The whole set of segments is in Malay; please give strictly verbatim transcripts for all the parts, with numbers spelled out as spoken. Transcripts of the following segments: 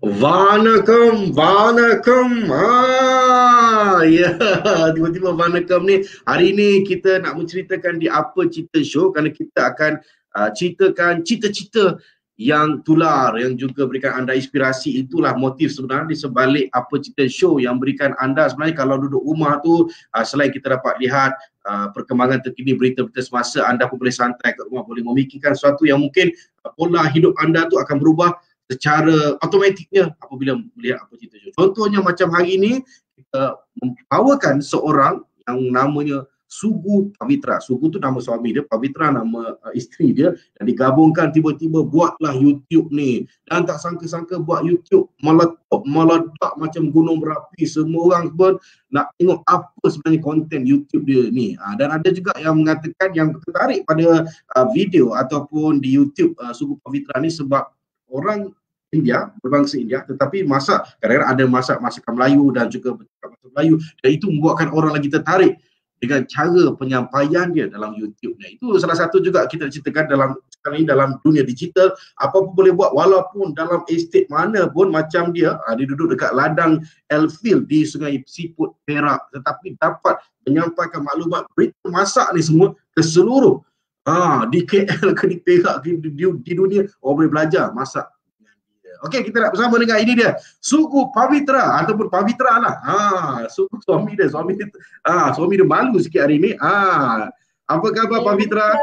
Vanakkam, Vanakkam. Ah, ya, tiba-tiba Vanakkam ni. Hari ni kita nak menceritakan di Apa Cerita Show kerana kita akan uh, ceritakan cerita-cerita yang tular, yang juga berikan anda inspirasi. Itulah motif sebenarnya di sebalik Apa Cerita Show yang berikan anda sebenarnya kalau duduk rumah tu, uh, selain kita dapat lihat uh, perkembangan terkini, berita-berita semasa, anda pun boleh santai kat rumah, boleh memikirkan sesuatu yang mungkin uh, pola hidup anda tu akan berubah secara automatiknya apabila melihat Apa Cerita Show. Contohnya macam hari ini kita membawakan seorang yang namanya Sugu Pavitra. Sugu tu nama suami dia, Pavitra nama uh, isteri dia, dan digabungkan tiba-tiba buatlah YouTube ni. Dan tak sangka-sangka buat YouTube meletup, meledak macam gunung berapi. Semua orang pun nak tengok apa sebenarnya konten YouTube dia ni. Ha, dan ada juga yang mengatakan yang tertarik pada uh, video ataupun di YouTube uh, Sugu Pavitra ni sebab orang India, berbangsa India, tetapi masak, kadang-kadang ada masak masakan Melayu dan juga bercakap bahasa Melayu, dan itu membuatkan orang lagi tertarik dengan cara penyampaian dia dalam YouTube-nya. Itu salah satu juga kita ceritakan dalam sekarang ini dalam dunia digital, apa pun boleh buat walaupun dalam estate mana pun macam dia, ha, dia duduk dekat ladang Elfield di Sungai Siput Perak, tetapi dapat menyampaikan maklumat berita masak ni semua ke seluruh Ah, di K L ke di Perak di, di, di dunia orang boleh belajar masak. Okey, kita nak bersama dengan ini dia Sugu Pavitra ataupun Pavitra lah. Ha, Sugu suami dia, suami dia. Ah, suami dia malu sikit hari ni. Ah, apa khabar Pavitra?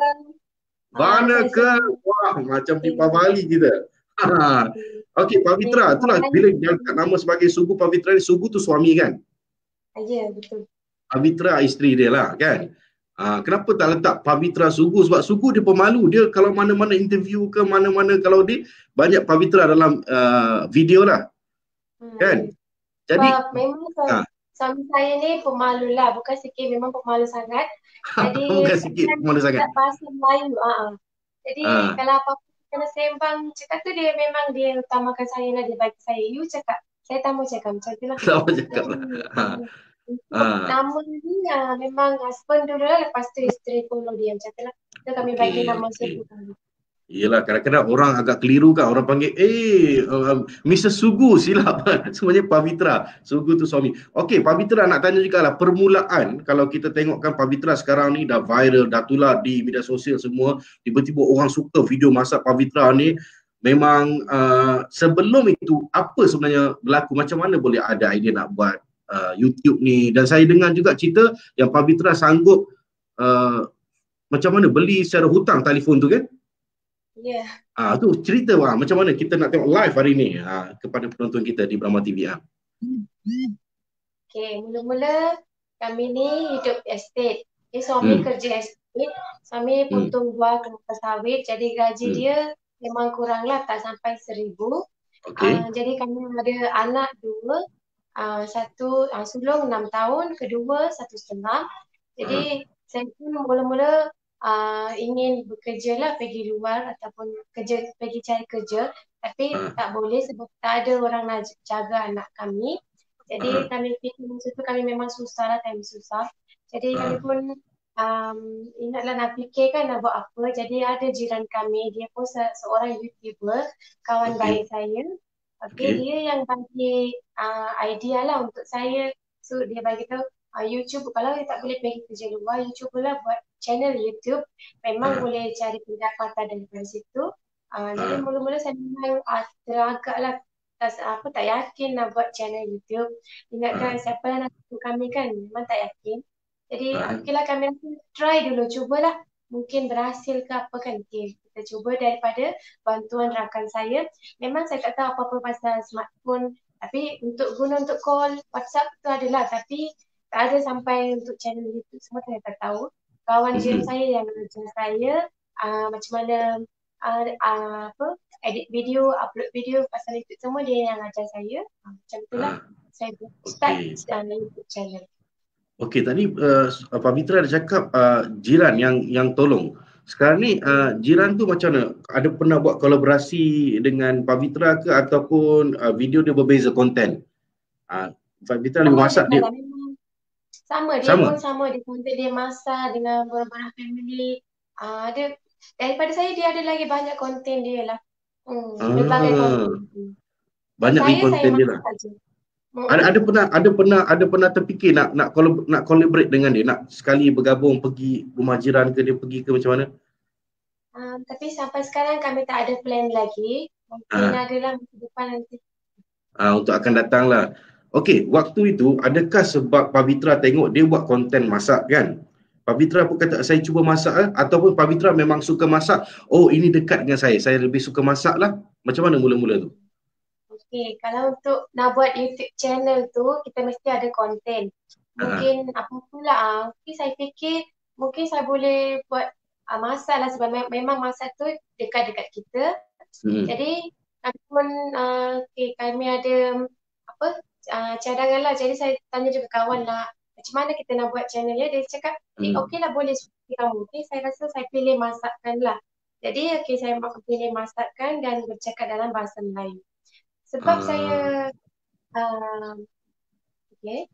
Mana ke? Wah, macam di Bali kita. Ha. Okey, Pavitra, itulah bila dia angkat nama sebagai Sugu Pavitra ni, Sugu tu suami kan? Ya, betul. Pavitra isteri dia lah kan? Ha, kenapa tak letak Pavitra Sugu? Sebab Sugu dia pemalu. Dia kalau mana-mana interview ke mana-mana, kalau dia banyak Pavitra dalam uh, video lah. Hmm. Kan? Jadi sebab memang ha. suami saya ni pemalu lah. Bukan sikit, memang pemalu sangat. Jadi bukan sikit pemalu sangat. Bahasa Melayu. Ha. Jadi ha. kalau apa-apa kena sembang cakap tu, dia memang dia utamakan saya lah. Dia bagi saya, you cakap, saya tak mau cakap macam tu lah. Tak mau cakap lah. Ha. Uh. Nama ni uh, memang husband dulu lah, lepas tu isteri follow dia macam tu lah. So kami okay, bagi nama okay. Sugu. Yelah, kadang-kadang orang agak keliru kan, orang panggil eh uh, Mister Sugu, silap. Sebenarnya Pavitra. Sugu tu suami. Okey, Pavitra nak tanya juga lah, permulaan kalau kita tengokkan Pavitra sekarang ni dah viral, dah tular di media sosial semua, tiba-tiba orang suka video masak Pavitra ni. Memang uh, sebelum itu apa sebenarnya berlaku, macam mana boleh ada idea nak buat Uh, YouTube ni? Dan saya dengar juga cerita yang Pavitra sanggup uh, macam mana beli secara hutang telefon tu kan? Ya. Yeah. Ah, tu cerita wah, macam mana kita nak tengok live hari ni ah, kepada penonton kita di Brahma T V. Ah. Okay, mula-mula kami ni hidup estate. Okay, suami hmm. kerja estate, suami potong buah hmm. kelapa sawit, jadi gaji hmm. dia memang kurang lah, tak sampai seribu. Okay. Uh, jadi kami ada anak dua. Uh, satu uh, sulung enam tahun, kedua satu setengah. Jadi uh. saya pun mula-mula uh, ingin bekerja lah, pergi luar ataupun kerja, pergi cari kerja, tapi uh. tak boleh sebab tak ada orang nak jaga anak kami. Jadi uh. kami fikir masa tu kami memang susah lah, time susah. Jadi uh. kami pun um, ingatlah nak fikir kan nak buat apa. Jadi ada jiran kami, dia pun se- seorang YouTuber, kawan okay. baik saya. Okay, okay, dia yang bagi uh, idea lah untuk saya. So dia bagi tahu uh, YouTube, kalau dia tak boleh pergi kerja luar, you cubalah buat channel YouTube. Memang uh. boleh cari pendapatan daripada situ. Uh, uh. Jadi mula-mula saya memang uh, teragak lah, tak, apa, tak yakin nak buat channel YouTube. Ingatkan uh. siapa yang nak tengok kami kan, memang tak yakin. Jadi uh. okeylah kami try dulu, cubalah. Mungkin berhasil ke apa kan. Okay, kita cuba daripada bantuan rakan saya. Memang saya tak tahu apa-apa pasal smartphone. Tapi untuk guna untuk call, WhatsApp tu adalah. Tapi tak ada sampai untuk channel YouTube semua, saya tak tahu. Kawan jiran saya yang ajar saya uh, macam mana uh, uh, apa edit video, upload video pasal YouTube semua, dia yang ajar saya. Uh, macam itulah uh, saya start okay. uh, YouTube channel. Okey, tadi uh, Pavitra ada cakap uh, jiran yang yang tolong. Sekarang ni uh, jiran tu macam mana? Ada pernah buat kolaborasi dengan Pavitra ke ataupun uh, video dia berbeza konten? Uh, Pavitra lebih masak dia. Sama, dia sama. pun sama. Dia konten dia masak dengan barang-barang family. Uh, dia, daripada saya dia ada lagi banyak konten dia lah. Hmm, berbagai ah. konten. Banyak lagi Saya, saya konten dia masak lah. saja. Ada ada pernah ada pernah ada pernah terfikir nak nak collab, nak collaborate dengan dia, nak sekali bergabung pergi rumah jiran ke, dia pergi ke macam mana? Um, tapi sampai sekarang kami tak ada plan lagi. Mungkin Ha, adalah masa depan nanti. ha, untuk akan datang lah. Okey, waktu itu adakah sebab Pavitra tengok dia buat konten masak kan? Pavitra pun kata saya cuba masak eh? Ataupun Pavitra memang suka masak, oh ini dekat dengan saya, saya lebih suka masak lah. Macam mana mula-mula tu? Okey, kalau untuk nak buat YouTube channel tu, kita mesti ada konten. Ha, Mungkin apa pula ah. Mungkin saya fikir mungkin saya boleh buat ah, masak lah sebab me- memang masak tu dekat-dekat kita. hmm. Jadi kami pun uh, okay, kami ada apa uh, cadangan lah. Jadi saya tanya juga kawan lah macam mana kita nak buat channel dia. Dia cakap eh Hmm. okey lah boleh seperti kamu. Okay, saya rasa saya pilih masakkan lah. Jadi okay, saya pilih masakkan dan bercakap dalam bahasa Melayu. Sebab saya Ah. uh, okay.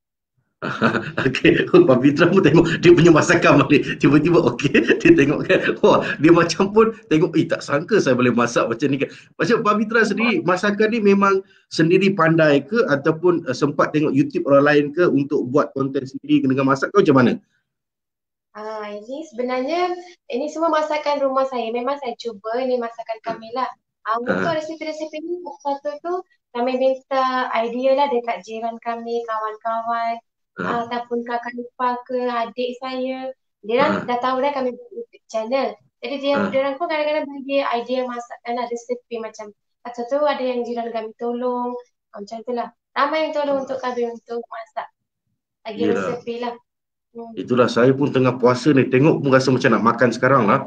Okey, oh, Pavitra pun tengok dia punya masakan ni. Tiba-tiba okey, dia tengok kan. Wah, dia macam pun tengok, eh tak sangka saya boleh masak macam ni kan. Macam Pavitra sendiri, masakan ni memang sendiri pandai ke ataupun uh, sempat tengok YouTube orang lain ke untuk buat konten sendiri dengan masak ke macam mana? Ah, ini sebenarnya ini semua masakan rumah saya. Memang saya cuba ini masakan kami lah. Ah, untuk Ha, resipi-resipi ni satu tu kami minta idea lah dekat jiran kami, kawan-kawan, ah, ha, ataupun kakak ipar ke adik saya. Dia orang ha, dah tahu dah kami buat YouTube channel. Jadi dia ha. dia orang pun kadang-kadang bagi idea masakan lah, resipi macam satu tu ada yang jiran kami tolong. Ah, macam tu lah. Ramai yang tolong untuk kami untuk masak. Lagi Yelah. resepi lah. Hmm. Itulah, saya pun tengah puasa ni, tengok pun rasa macam nak makan sekarang lah.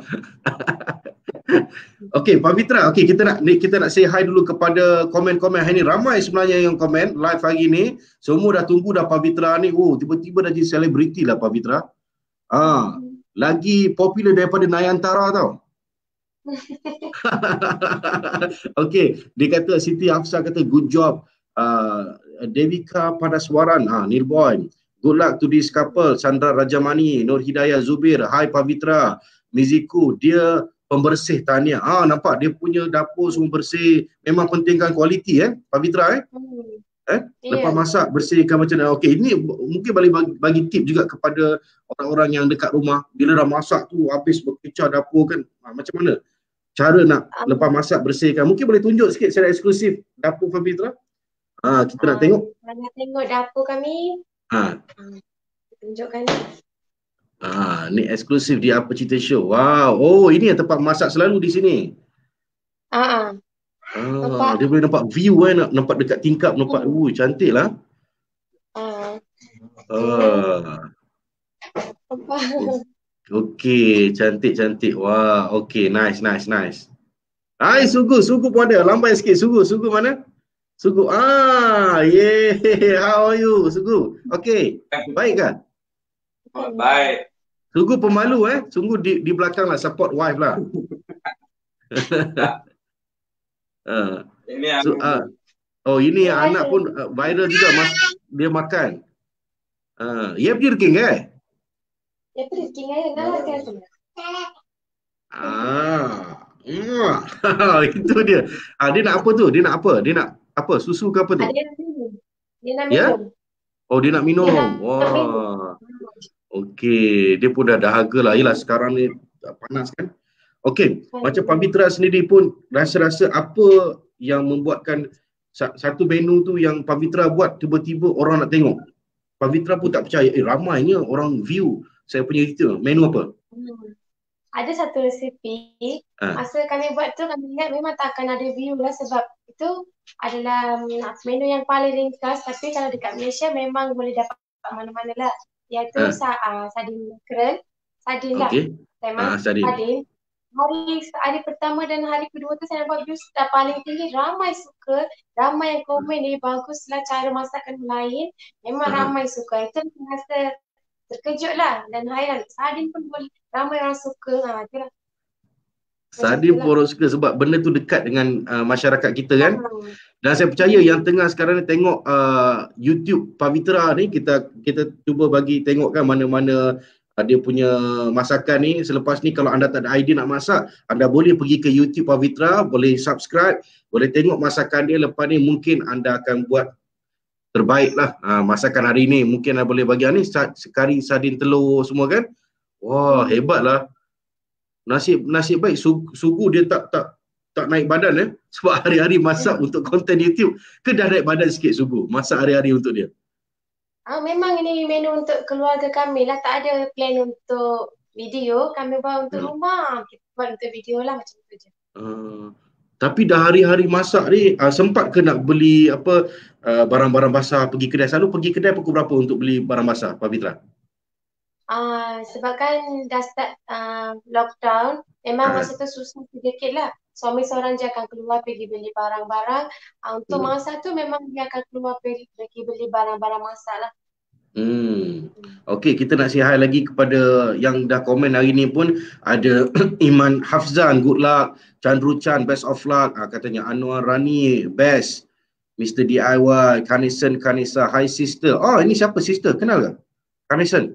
Okey, Pavitra, okey kita nak ni kita nak say hi dulu kepada komen-komen hari ni. Ramai sebenarnya yang komen live hari ni. Semua dah tunggu dah Pavitra ni. Oh, tiba-tiba dah jadi selebriti lah Pavitra. Ah, lagi popular daripada Nayantara tau. Okey, dia kata Siti Hafsah kata good job. Uh, Devika Padaswaran, ah Nirboy. Good luck to this couple. Chandra Rajamani, Nur Hidayah Zubir. Hai Pavitra. Miziku, dia pembersih tahniah. Ah nampak dia punya dapur semua bersih. Memang pentingkan kualiti eh Pavitra eh. Hmm. Eh, lepas Ya. masak bersihkan macam mana. Okey, ini mungkin boleh bagi, bagi tip juga kepada orang-orang yang dekat rumah. Bila dah masak tu habis berkecah dapur kan. Ah, macam mana cara nak Um, lepas masak bersihkan? Mungkin boleh tunjuk sikit secara eksklusif dapur Pavitra. Ah, kita nak tengok. Um, nak tengok dapur kami. Ah, Um, tunjukkan. ah, ni eksklusif di Apa Cerita Show. Wow. Oh, ini yang tempat masak selalu di sini. Ah, ah. Ah, Nampak? dia boleh nampak view kan, nak nampak dekat tingkap, nampak. Hmm. Uh, cantik lah. Ah. Ah. Nampak? Okey, cantik-cantik. Wah, okey, nice, nice, nice. Hai, Sugu, Sugu pun ada. Lambai sikit, Sugu. Sugu mana? Sugu. Ah, yeah. How are you, Sugu? Okey. Baik kan? Oh, baik. Sugu pemalu eh. Sungguh di di belakang lah, support wife lah. uh, Ini so, aku. uh, oh, ini yang anak pun uh, viral juga, mas, dia makan. Uh, ya, dia king eh? Ya, pergi dengan nak kan tu. Ah. Mm. Itu dia. Ah, dia nak apa tu? Dia nak apa? Dia nak apa? Susu ke apa tu? Ada yang minum. Dia nak Ya? minum. Oh, dia nak minum. Dia nak Wah. minum. Okey, dia pun dah dahaga lah. Yelah, sekarang ni panas kan. Okey, macam Pavitra sendiri pun rasa-rasa apa yang membuatkan satu menu tu yang Pavitra buat tiba-tiba orang nak tengok. Pavitra pun tak percaya, eh ramainya orang view saya punya cerita. Menu apa? Hmm. Ada satu resipi, Ha. masa kami buat tu kami ingat memang tak akan ada view lah sebab itu adalah um, menu yang paling ringkas, tapi kalau dekat Malaysia memang boleh dapat mana-mana lah. Iaitu Ha. sa uh, sardin mackerel, sardin lah. Okey. Memang Ah, sardin. sardin. Hari hari pertama dan hari kedua tu saya nampak views dah paling tinggi, ramai suka, ramai yang komen ni baguslah cara masakan lain, memang Aha. ramai suka. Itu saya rasa terkejut lah dan hairan. Sardin pun boleh ramai orang suka. Ha, itulah. Sardin pun orang suka sebab benda tu dekat dengan uh, masyarakat kita kan. Hmm. Dan saya percaya yang tengah sekarang ni tengok uh, YouTube Pavitra ni, kita kita cuba bagi tengok kan mana-mana uh, dia punya masakan ni. Selepas ni kalau anda tak ada idea nak masak, anda boleh pergi ke YouTube Pavitra, boleh subscribe, boleh tengok masakan dia. Lepas ni mungkin anda akan buat terbaik lah. Uh, masakan hari ni mungkin anda boleh bagi ni kari sardin telur semua kan. Wah, hebat lah. Nasib nasib baik Sugu, Sugu dia tak tak tak naik badan eh sebab hari-hari masak hmm. untuk konten YouTube. Ke dah naik badan sikit Sugu masak hari-hari untuk dia? Ah, memang ini menu untuk keluarga kami lah, tak ada plan untuk video, kami buat untuk hmm. rumah, kita buat untuk video lah macam tu je. Uh, tapi dah hari-hari masak ni, uh, sempat ke nak beli apa uh, barang-barang basah, pergi kedai? Selalu pergi kedai pukul berapa untuk beli barang basah, Pavitra? Uh, sebab kan dah start uh, lockdown, memang uh. masa tu susah sedikit lah. Suami seorang je akan keluar pergi beli barang-barang. Uh, untuk hmm. masa tu memang dia akan keluar pergi, pergi beli barang-barang masak lah. Hmm. Okey, kita nak say hi lagi kepada yang dah komen hari ni pun. Ada Iman Hafzan, good luck. Chandru Chan, best of luck. Uh, katanya Anwar Rani, best. Mister D I Y, Kanison Kanisa, hi sister. Oh, ini siapa sister? Kenal ke? Kanison?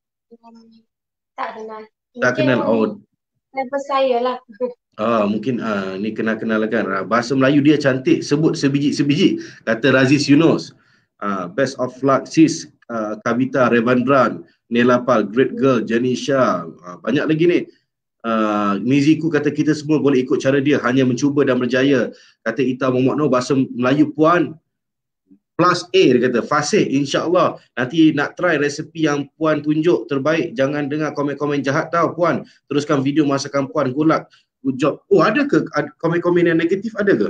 Tak kenal. Tak kenal. Oh, level saya lah. Ah, mungkin ah ni kenal-kenal kan. Ah, bahasa Melayu dia cantik, sebut sebiji-sebiji. Kata Raziz Yunus. Ah, best of luck sis. Ah, Kavita Revandran, Nelapal, great girl, Janisha. Ah, banyak lagi ni. Ah, Miziku kata kita semua boleh ikut cara dia, hanya mencuba dan berjaya. Kata Ita Muhammad Noh, bahasa Melayu puan plus A, dia kata fasih, insyaAllah nanti nak try resepi yang puan tunjuk terbaik. Jangan dengar komen-komen jahat tau puan, teruskan video masakan puan, good luck, good job. Oh, ada ke komen-komen yang negatif, ada ke?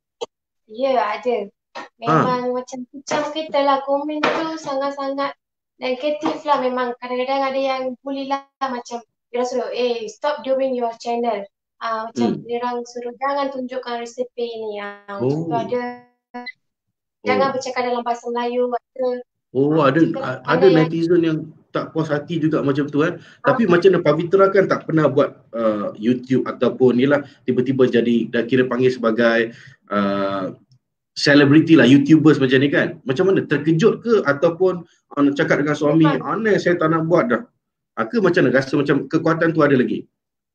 Ya, ada. Memang ha. macam macam kita lah, komen tu sangat-sangat negatif lah. Memang kadang-kadang ada yang bully lah, macam dia suruh eh stop doing your channel, uh, macam hmm. dia orang suruh jangan tunjukkan resepi ni. Uh, oh. ada Jangan oh. bercakap dalam bahasa Melayu. Ada, oh, ada ada, ada netizen yang tak puas hati juga macam tu kan. Ah. Tapi macam mana Pavitra kan tak pernah buat uh, YouTube ataupun ni lah, tiba-tiba jadi dah kira panggil sebagai uh, selebriti lah, YouTubers macam ni kan. Macam mana? Terkejut ke ataupun uh, nak cakap dengan suami, aneh saya tak nak buat dah. Uh, ke macam mana? Rasa macam kekuatan tu ada lagi?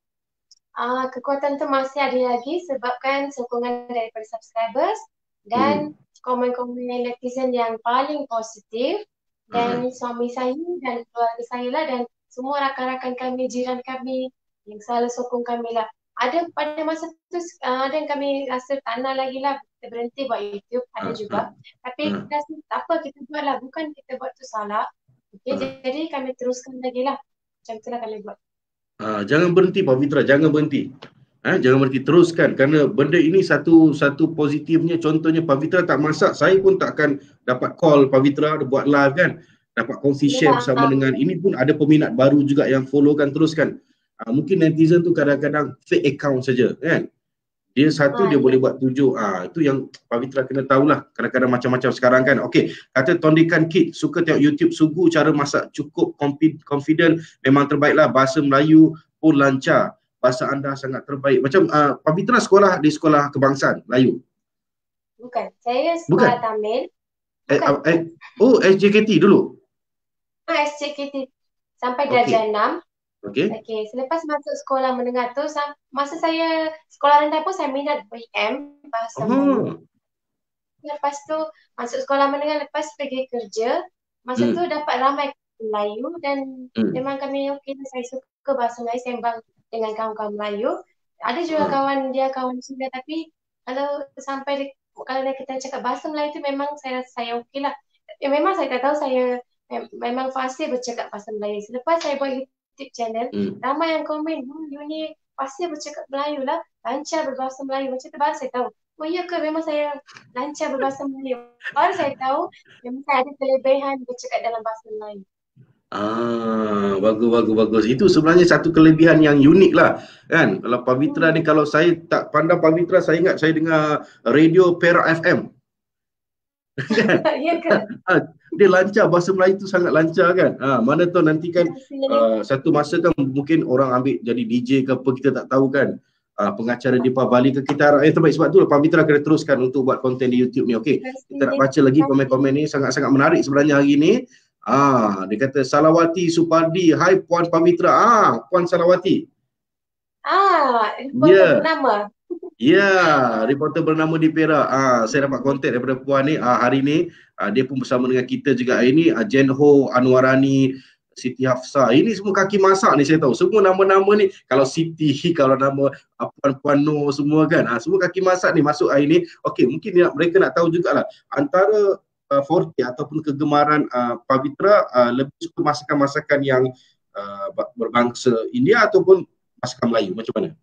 Uh, kekuatan tu masih ada lagi sebabkan sokongan daripada subscribers dan hmm. komen-komen netizen yang paling positif, dan uh. suami saya dan keluarga saya lah, dan semua rakan-rakan kami, jiran kami yang selalu sokong kami lah. Ada pada masa tu uh, ada yang kami rasa tak nak lagi lah, kita berhenti buat YouTube, ada uh. juga. Tapi uh. kita rasa tak apa, kita buat lah, bukan kita buat tu salah. Okay, uh. jadi kami teruskan lagi lah. Macam tu lah kami buat. Uh, jangan berhenti Pavitra, jangan berhenti. Eh, jangan berhenti, teruskan, kerana benda ini satu satu positifnya. Contohnya Pavitra tak masak, saya pun tak akan dapat call Pavitra buat live kan, dapat kongsi share ya, bersama dengan ini pun ada peminat baru juga yang follow kan, teruskan. Uh, mungkin netizen tu kadang-kadang fake account saja kan, dia satu ha, dia ya. boleh buat tujuh. Ah, itu yang Pavitra kena tahulah, kadang-kadang macam-macam sekarang kan. Okey, kata Tondikan Kid, suka tengok YouTube Sugu, cara masak cukup confident, memang terbaiklah, bahasa Melayu pun lancar. Bahasa anda sangat terbaik. Macam uh, Pavitra sekolah di sekolah kebangsaan Melayu? Bukan. Saya sekolah Bukan. Tamil. Bukan. Eh, eh, oh, S J K T dulu? Ah, S J K T. Sampai darjah okay. enam. Okey. Okey. Selepas masuk sekolah menengah tu, masa saya sekolah rendah pun saya minat B M, bahasa oh. Melayu. Lepas tu masuk sekolah menengah, lepas pergi kerja. Masa hmm. tu dapat ramai Melayu dan hmm. memang kami okey, saya suka bahasa Melayu, sembang dengan kawan-kawan Melayu. Ada juga hmm. kawan dia kawan Sunda, tapi kalau sampai di, kalau kita cakap bahasa Melayu tu memang saya rasa saya okey lah. Ya, memang saya tak tahu saya mem memang fasih bercakap bahasa Melayu. Selepas saya buat YouTube channel, hmm. ramai yang komen, oh, you ni fasih bercakap Melayu lah, lancar berbahasa Melayu. Macam tu baru saya tahu, oh iya ke memang saya lancar berbahasa Melayu. Baru saya tahu memang saya ada kelebihan bercakap dalam bahasa Melayu. Ah, bagus, bagus, bagus. Itu sebenarnya satu kelebihan yang unik lah kan. Kalau Pavitra ni, kalau saya tak pandang Pavitra, saya ingat saya dengar radio Perak F M. Kan? Ya kan? Dia lancar, bahasa Melayu tu sangat lancar kan. Ha, mana tahu nanti kan uh, satu masa kan mungkin orang ambil jadi D J ke apa, kita tak tahu kan. Uh, pengacara di Bali ke, kita harap yang terbaik. Sebab tu Pavitra kena teruskan untuk buat konten di YouTube ni. Okey, kita nak baca lagi komen-komen ni, sangat-sangat menarik sebenarnya hari ni. Ah, dia kata Salawati Supardi, hai Puan Pavitra. Ah, Puan Salawati. Ah, reporter Ya. bernama. Ya, reporter bernama di Perak. Ah, saya dapat kontak daripada Puan ni. Ah, hari ni ah, dia pun bersama dengan kita juga hari ni. Ah, Jenho Anwarani, Siti Hafsah. Ini semua kaki masak ni saya tahu. Semua nama-nama ni, kalau Siti, kalau nama ah, Puan-Puan Nur semua kan. Ah, semua kaki masak ni masuk hari ni. Okey, mungkin dia, mereka nak tahu jugalah. Antara uh, forte ataupun kegemaran uh, Pavitra uh, lebih suka masakan-masakan yang uh, berbangsa India ataupun masakan Melayu. Macam mana?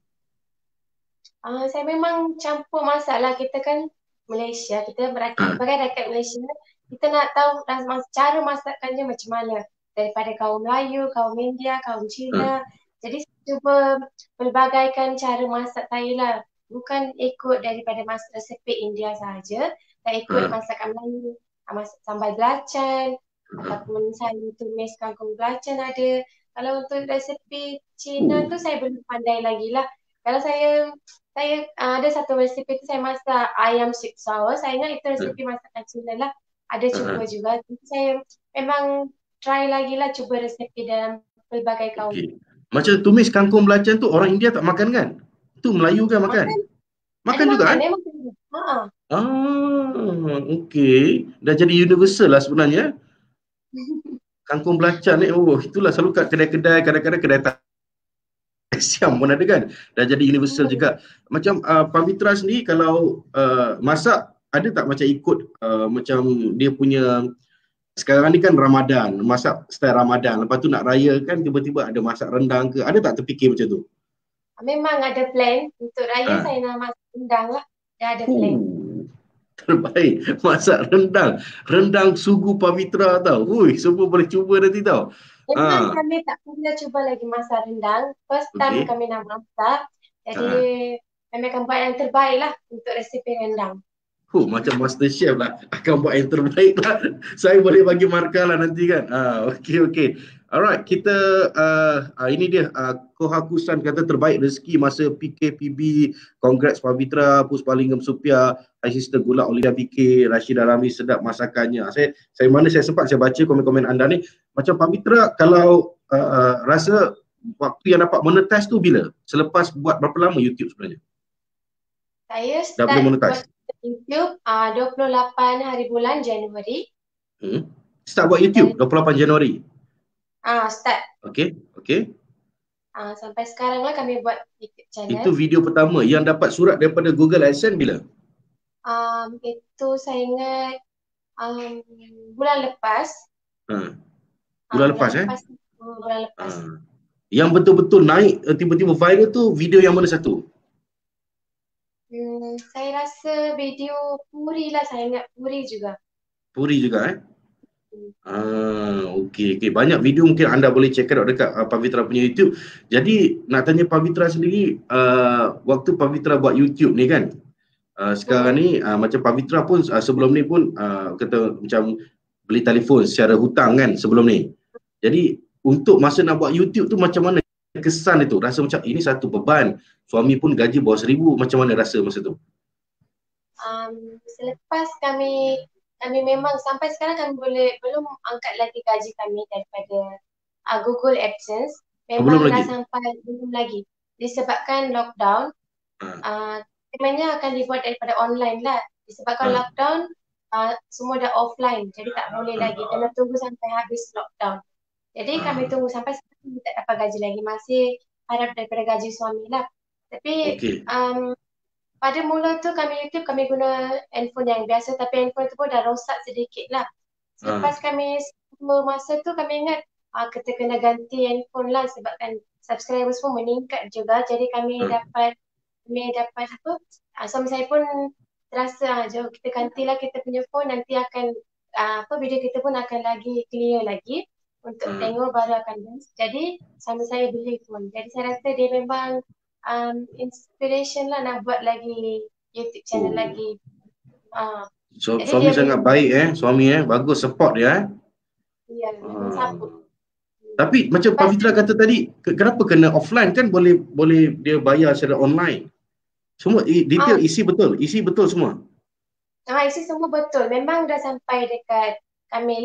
Uh, saya memang campur masak lah. Kita kan Malaysia, kita berakhir sebagai rakyat Malaysia. Kita nak tahu cara masakannya macam mana. Daripada kaum Melayu, kaum India, kaum Cina. Hmm. Jadi saya cuba pelbagaikan cara masak saya lah. Bukan ikut daripada masak resepi India sahaja. Saya ikut hmm. masakan Melayu. Masak sambal belacan. Hmm. Ataupun saya tumis kangkung belacan ada. Kalau untuk resepi Cina hmm. tu saya belum pandai lagi lah. Kalau saya saya uh, ada satu resipi tu saya masak ayam sweet sour. Saya ingat itu resipi masakan Cina lah. Ada cuba uh-huh. juga. Jadi saya memang try lagi lah cuba resipi dalam pelbagai kaum. Okay. Macam tumis kangkung belacan tu orang India tak makan kan? Tu Melayu kan makan? Makan, makan juga makan, kan? Makan. Ha. Ah, okey. Dah jadi universal lah sebenarnya. Kangkung belacan ni, oh itulah selalu kat kedai-kedai, kadang-kadang kedai tak siam pun ada kan. Dah jadi universal hmm. juga. Macam uh, Pavitra sendiri kalau uh, masak ada tak macam ikut uh, macam dia punya sekarang ni kan Ramadan, masak style Ramadan. Lepas tu nak raya kan tiba-tiba ada masak rendang ke. Ada tak terfikir macam tu? Memang ada plan. Untuk raya ha. saya nak masak rendang lah. Dah ada plan. Uh, terbaik. Masak rendang. Rendang sugu Pavitra tau. Ui, semua boleh cuba nanti tau. Memang ha. kami tak pernah cuba lagi masak rendang. First time okay. kami nak masak. Jadi ha. kami akan buat yang terbaik lah untuk resipi rendang. Oh, macam master chef lah. Akan buat yang terbaik lah. Saya boleh bagi markah lah nanti kan. Ah, okey, okey. Alright, kita uh, uh, ini dia uh, Kohakusan kata terbaik rezeki masa P K P B. Congrats Pavitra, Puspalingam Supia, Hai Sister Gula Olivia P K, Rashida Rami sedap masakannya. Saya saya mana saya sempat saya baca komen-komen anda ni. Macam Pavitra kalau uh, uh, rasa waktu yang dapat monetize tu bila? Selepas buat berapa lama YouTube sebenarnya? Saya start buat YouTube uh, dua puluh lapan hari bulan Januari. Hmm. Start buat YouTube dua puluh lapan Januari. Ah, uh, start. Okey, okey. Ah, uh, sampai sekarang lah kami buat YouTube channel. Itu video pertama yang dapat surat daripada Google AdSense bila? Um, itu saya ingat um, bulan lepas. Ha. Bulan uh, lepas eh? Lepas, uh, bulan lepas. Uh. Yang betul-betul naik tiba-tiba viral tu video yang mana satu? Hmm, saya rasa video Puri lah, saya ingat Puri juga. Puri juga eh? Hmm. Ah, okey, okey. Banyak video mungkin anda boleh check out dekat uh, Pavitra punya YouTube. Jadi nak tanya Pavitra sendiri, uh, waktu Pavitra buat YouTube ni kan, uh, sekarang hmm. ni uh, macam Pavitra pun uh, sebelum ni pun uh, kata macam beli telefon secara hutang kan sebelum ni. Jadi untuk masa nak buat YouTube tu macam mana kesan itu? Rasa macam ini satu beban. Suami pun gaji bawah seribu. Macam mana rasa masa tu? Um, selepas kami kami memang sampai sekarang kami boleh belum angkat lagi gaji kami daripada uh, Google AdSense. Memang belum dah lagi? sampai belum lagi. Disebabkan lockdown. Ha. Uh, sebenarnya akan dibuat daripada online lah. Disebabkan ha. lockdown uh, semua dah offline. Jadi tak boleh ha. lagi. Kena tunggu sampai habis lockdown. Jadi ha. kami tunggu sampai sekarang kita tak dapat gaji lagi. Masih harap daripada gaji suami lah. Tapi okay. um, pada mula tu kami YouTube kami guna handphone yang biasa, tapi handphone tu pun dah rosak sedikit lah. Selepas uh. kami semua masa tu kami ingat uh, kita kena ganti handphone lah sebabkan subscribers pun meningkat juga. Jadi kami uh. dapat kami dapat apa, uh, suami saya pun terasa uh, jom kita gantilah kita punya phone, nanti akan uh, apa video kita pun akan lagi clear lagi untuk uh. tengok baru akan dance. Jadi suami saya beli phone. Jadi saya rasa dia memang Um, inspiration lah nak buat lagi YouTube channel oh. lagi. Uh, so, suami sangat baik eh, suami eh, bagus support dia eh. Ya, uh. support. Tapi macam Pavitra kata tadi, kenapa kena offline kan boleh boleh dia bayar secara online. Semua detail uh. isi betul, isi betul semua. Ah, isi semua betul. Memang dah sampai dekat kami lah.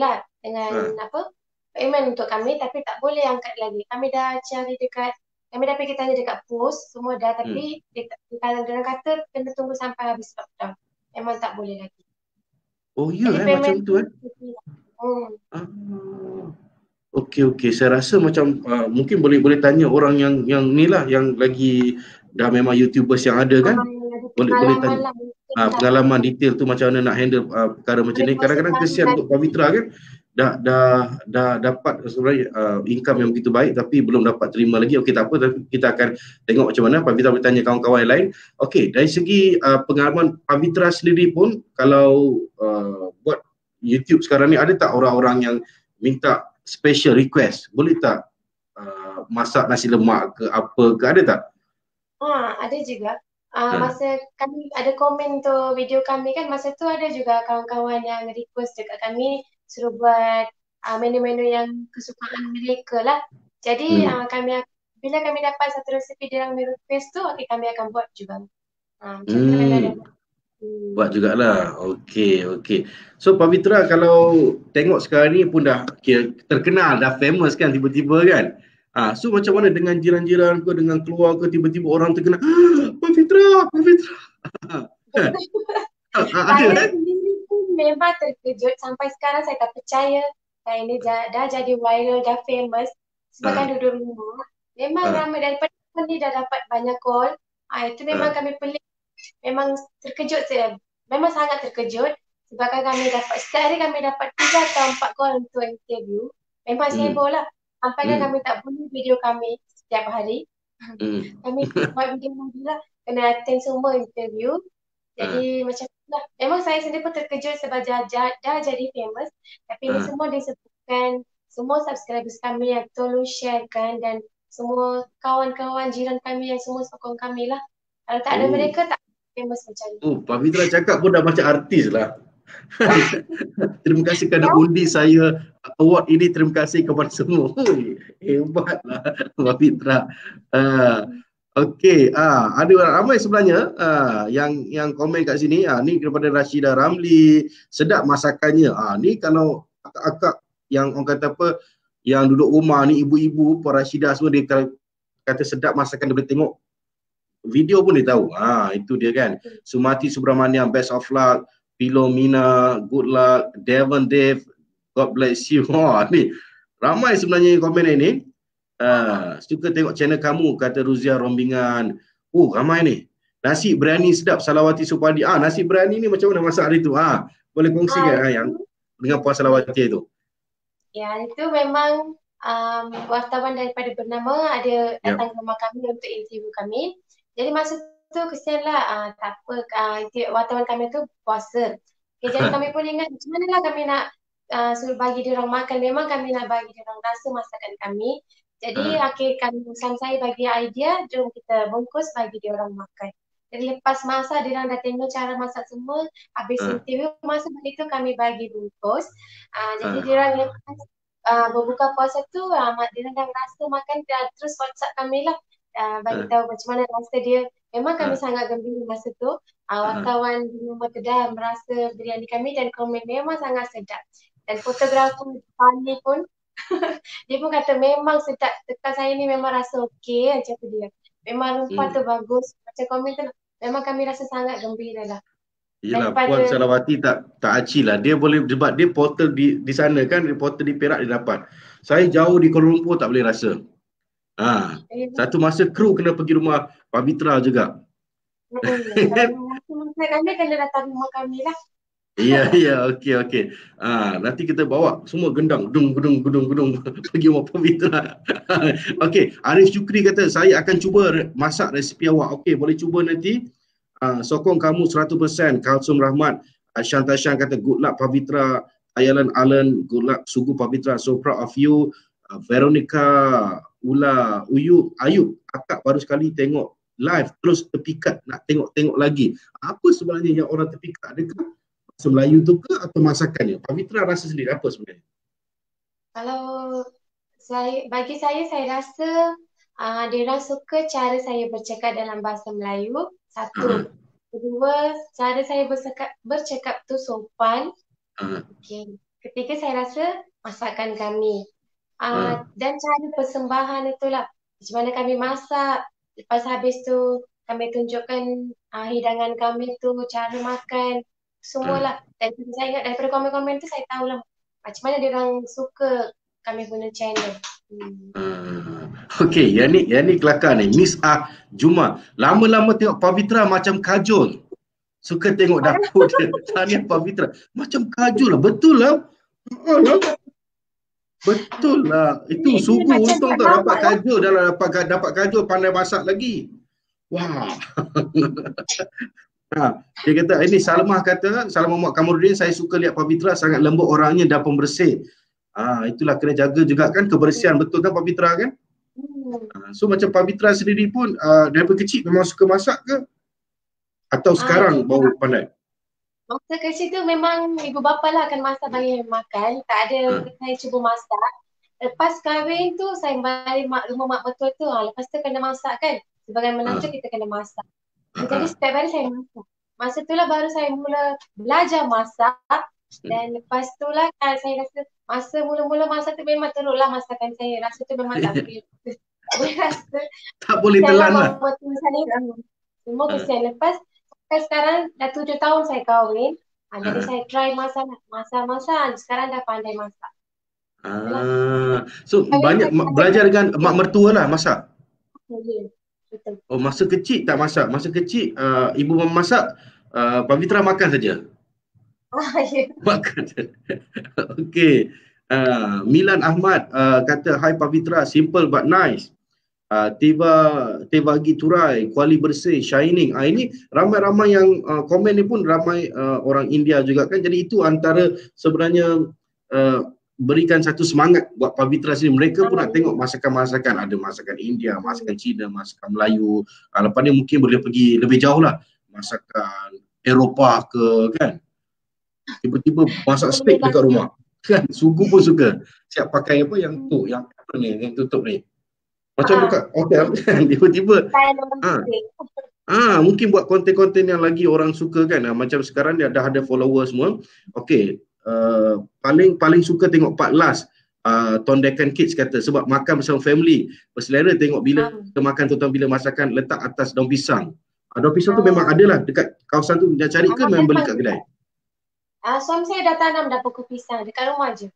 dengan Ha. apa payment untuk kami, tapi tak boleh angkat lagi. Kami dah cari dekat, kami dah pergi tanya dekat post semua dah, Hmm. tapi dekat, kalau dia kata kena tunggu sampai habis lockdown. Memang tak boleh lagi. Oh ya Jadi eh, macam payment tu eh. hmm. Ah. Okey okey, saya rasa macam uh, mungkin boleh boleh tanya orang yang yang ni lah, yang lagi dah memang YouTubers yang ada kan. Ah, yang ada Boleh boleh pengalaman tanya lah mungkin uh, lah. pengalaman detail tu macam mana nak handle uh, perkara macam Kami ni. kuasa Kadang-kadang kami kesian untuk lagi. Pavitra kan. Dah dah dah dapat sebenarnya uh, income yang begitu baik tapi belum dapat terima lagi. Okey tak apa, tapi kita akan tengok macam mana. Pavitra boleh tanya kawan-kawan yang lain. Okey, dari segi uh, pengalaman Pavitra sendiri pun, kalau uh, buat YouTube sekarang ni, ada tak orang-orang yang minta special request, boleh tak uh, masak nasi lemak ke apa ke, ada tak? Ha, ada juga. Uh, Ha. masa kami ada komen tu video kami kan, masa tu ada juga kawan-kawan yang request dekat kami suruh buat uh, menu-menu yang kesukaan mereka lah. Jadi Hmm. uh, kami bila kami dapat satu resepi dia orang request tu, okay, kami akan buat juga. Uh, macam tu kami ada Hmm. buat. Hmm. Buat jugalah. Okey okey. So Pavitra, kalau tengok sekarang ni pun dah kira terkenal, dah famous kan tiba-tiba kan. Ah, so macam mana dengan jiran-jiran ke, dengan keluarga, tiba-tiba orang terkenal, "Ah, Pavitra, Pavitra." Kan? Ah, ah, ada Saya eh? sendiri pun memang terkejut, sampai sekarang saya tak percaya saya ni dah, dah jadi viral, dah famous. Sebab kan Ah, duduk rumah, memang ah, ramai daripada ni dah dapat banyak call. Ah, itu memang ah, kami pelik, memang terkejut saya. Memang sangat terkejut sebab kan kami dapat, setiap hari kami dapat tiga atau empat call untuk interview. Memang hmm, sibuk lah. Sampai kan hmm, kami tak boleh video kami setiap hari. hmm, Kami buat video lagi lah, kena attend semua interview. ah, Jadi macam tu lah. Memang saya sendiri pun terkejut sebab dah, dah, dah jadi famous. Tapi ini ah. semua disebabkan semua subscribers kami yang tolong sharekan, dan semua kawan-kawan jiran kami yang semua sokong kami lah. Kalau tak ada Oh, mereka, tak famous macam ni. oh, Pavitra cakap pun dah macam artis lah. Terima kasih kerana Ya? undi saya award ini. Terima kasih kepada semua. Hui, hebatlah Mbak Fitra. Uh, Okey, ah ada orang ramai sebenarnya ah yang yang komen kat sini. Ah ni daripada Rashida Ramli, sedap masakannya. Ah ni kalau akak-akak yang orang kata apa, yang duduk rumah ni, ibu-ibu, Puan Rashida semua, dia kata sedap masakan, dia boleh tengok video pun dia tahu. Ah itu dia kan. Sumati Subramaniam, best of luck. Philomena, good luck. Devon Dave, God bless you. Ha ni ramai sebenarnya yang komen ini. Uh, suka tengok channel kamu, kata Ruzia Rombingan. Oh, ramai ni. Nasi berani sedap, Salawati Supadi. Ah, nasi berani ni macam mana masak hari tu? Ah, boleh kongsikan Ah, ah, yang dengan Puan Salawati itu. Ya, itu memang um, wartawan daripada Bernama ada Yep. datang ke rumah kami untuk interview kami. Jadi masa tu kesianlah, uh, tak apa, uh, wartawan kami tu puasa. Okay, jadi kami pun ingat macam mana lah kami nak uh, suruh bagi dia orang makan. Memang kami nak bagi dia orang rasa masakan kami. Jadi Ah. akhir kami, sama saya bagi idea, jom kita bungkus bagi dia orang makan. Jadi lepas masak, dia orang dah tengok cara masak semua. Habis Ah. interview, masa itu kami bagi bungkus. Uh, jadi Ah. dia orang lepas uh, berbuka puasa tu, uh, dia orang dah rasa makan, dia terus WhatsApp kami lah. Uh, bagi Ah. tahu macam mana rasa dia. Memang kami Ah. sangat gembira masa tu. Uh, Ah. wartawan di rumah tu dah merasa biryani kami, dan komen memang sangat sedap. Dan fotografer Fani pun dia pun kata memang sedap. Dekat saya ni memang rasa okey macam tu dia. Memang rupa Hmm. tu bagus. Macam komen tu memang kami rasa sangat gembira lah. Yelah, Daripada Puan Salawati tak tak aci lah. Dia boleh, sebab dia portal di di sana kan, portal di Perak dia dapat. Saya jauh di Kuala Lumpur tak boleh rasa. Ha, eh, satu masa kru kena pergi rumah Pavitra juga. masa kami kena datang rumah kami lah. Ya, ya, okey, okey. Ah, nanti kita bawa semua gendang, gedung, gedung, gedung, gedung pergi rumah Pavitra. Okey, Arif Syukri kata saya akan cuba masak resipi awak. Okey, boleh cuba nanti. Uh, sokong kamu seratus peratus. Kalsum Rahmat, uh, Shanta Shan kata good luck Pavitra. Ayalan Allen, good luck Sugu Pavitra, so proud of you. uh, Veronica Ula Uyub Ayub, akak baru sekali tengok live terus terpikat nak tengok-tengok lagi. Apa sebenarnya yang orang terpikat? Adakah bahasa Melayu tu ke atau masakannya? Pavitra rasa sendiri apa sebenarnya? Kalau saya, bagi saya, saya rasa uh, dia orang suka cara saya bercakap dalam bahasa Melayu. Satu. Uh, Kedua, cara saya bercakap, bercakap tu sopan. uh, Okay. ketiga saya rasa masakan kami. Uh, Ha. dan cara persembahan itulah. Macam mana kami masak. Lepas habis tu kami tunjukkan uh, hidangan kami tu, cara makan, Ha. semualah. Dan saya ingat daripada komen-komen tu saya tahulah macam mana dia orang suka kami punya channel. Hmm. Ah, Okey, yang ni yang ni kelakar ni. Miss Ah Juma. Lama-lama tengok Pavitra macam kajol. Suka tengok dapur dia. Tahniah Pavitra. Macam kajol lah. Betul lah. Oh, lah. Betul lah. Itu Ini, ini sugu macam untung tak tak dapat nampak lah. kajol. Dah lah dapat, dapat kajol pandai masak lagi. Wah. Ha, dia kata, ini Salmah kata, Salmah Muhammad Kamarudin, saya suka lihat Pavitra sangat lembut orangnya dan pembersih. Ah, itulah kena jaga juga kan kebersihan, betul kan Pavitra kan? Hmm. Ah, so macam Pavitra sendiri pun uh, daripada kecil memang suka masak ke? Atau sekarang Ah, baru pandai? masa kecil tu memang ibu bapa lah akan masak bagi makan. Tak ada Ha. saya cuba masak. Lepas kahwin tu saya balik mak, rumah mak mertua tu. Ha. Lepas tu kena masak kan. Sebagai menantu Ha. kita kena masak. Ha. Jadi setiap hari saya masak. Masa tu lah baru saya mula belajar masak. Dan lepas tu lah kan saya rasa masa mula-mula masak tu memang teruk lah masakan saya. Rasa tu memang tak boleh. Saya rasa Tak boleh kesian lah telan lah. mak mertua saya. Semua Ha. kesian. Lepas sekarang dah tujuh tahun saya kahwin. Ha, jadi Ha. saya try masak, masak-masak. Sekarang dah pandai masak. Itulah. Ah, so Kahwin banyak saya ma- masak belajar dengan kecil. mak mertua lah masak. Ya, betul. Oh, masa kecil tak masak. Masa kecil uh, ibu memasak, uh, Pavitra makan saja. Ah, ya. Makan. Okey. Uh, Milan Ahmad uh, kata, "Hai Pavitra, simple but nice. Uh, tiba tiba bagi turai, kuali bersih, shining." Ah, ini ramai-ramai yang uh, komen ni pun ramai uh, orang India juga kan. Jadi itu antara sebenarnya uh, berikan satu semangat buat Pavitra sini. Mereka pun nak tengok masakan-masakan. Ada masakan India, masakan Cina, masakan Melayu. Uh, lepas ni mungkin boleh pergi lebih jauh lah. Masakan Eropah ke kan. Tiba-tiba masak steak dekat rumah. Kan, sugu pun suka. Siap pakai apa yang tu, yang apa ni, yang tutup ni. Macam Ah. dekat hotel kan, tiba-tiba. Saya memang Ah. suka. Ah, mungkin buat konten-konten yang lagi orang suka kan. Ah, macam sekarang dia dah ada follower semua. Okey, uh, paling paling suka tengok Pak Las. Uh, Tondekan Kids kata sebab makan bersama family. Berselera tengok bila Ah. makan tuan bila masakan letak atas daun pisang. Ah, daun pisang tu Ah. memang ada lah dekat kawasan tu. Dia cari ke Ah, memang beli memang kat kedai? Ah, suami saya dah tanam dah pokok pisang dekat rumah je.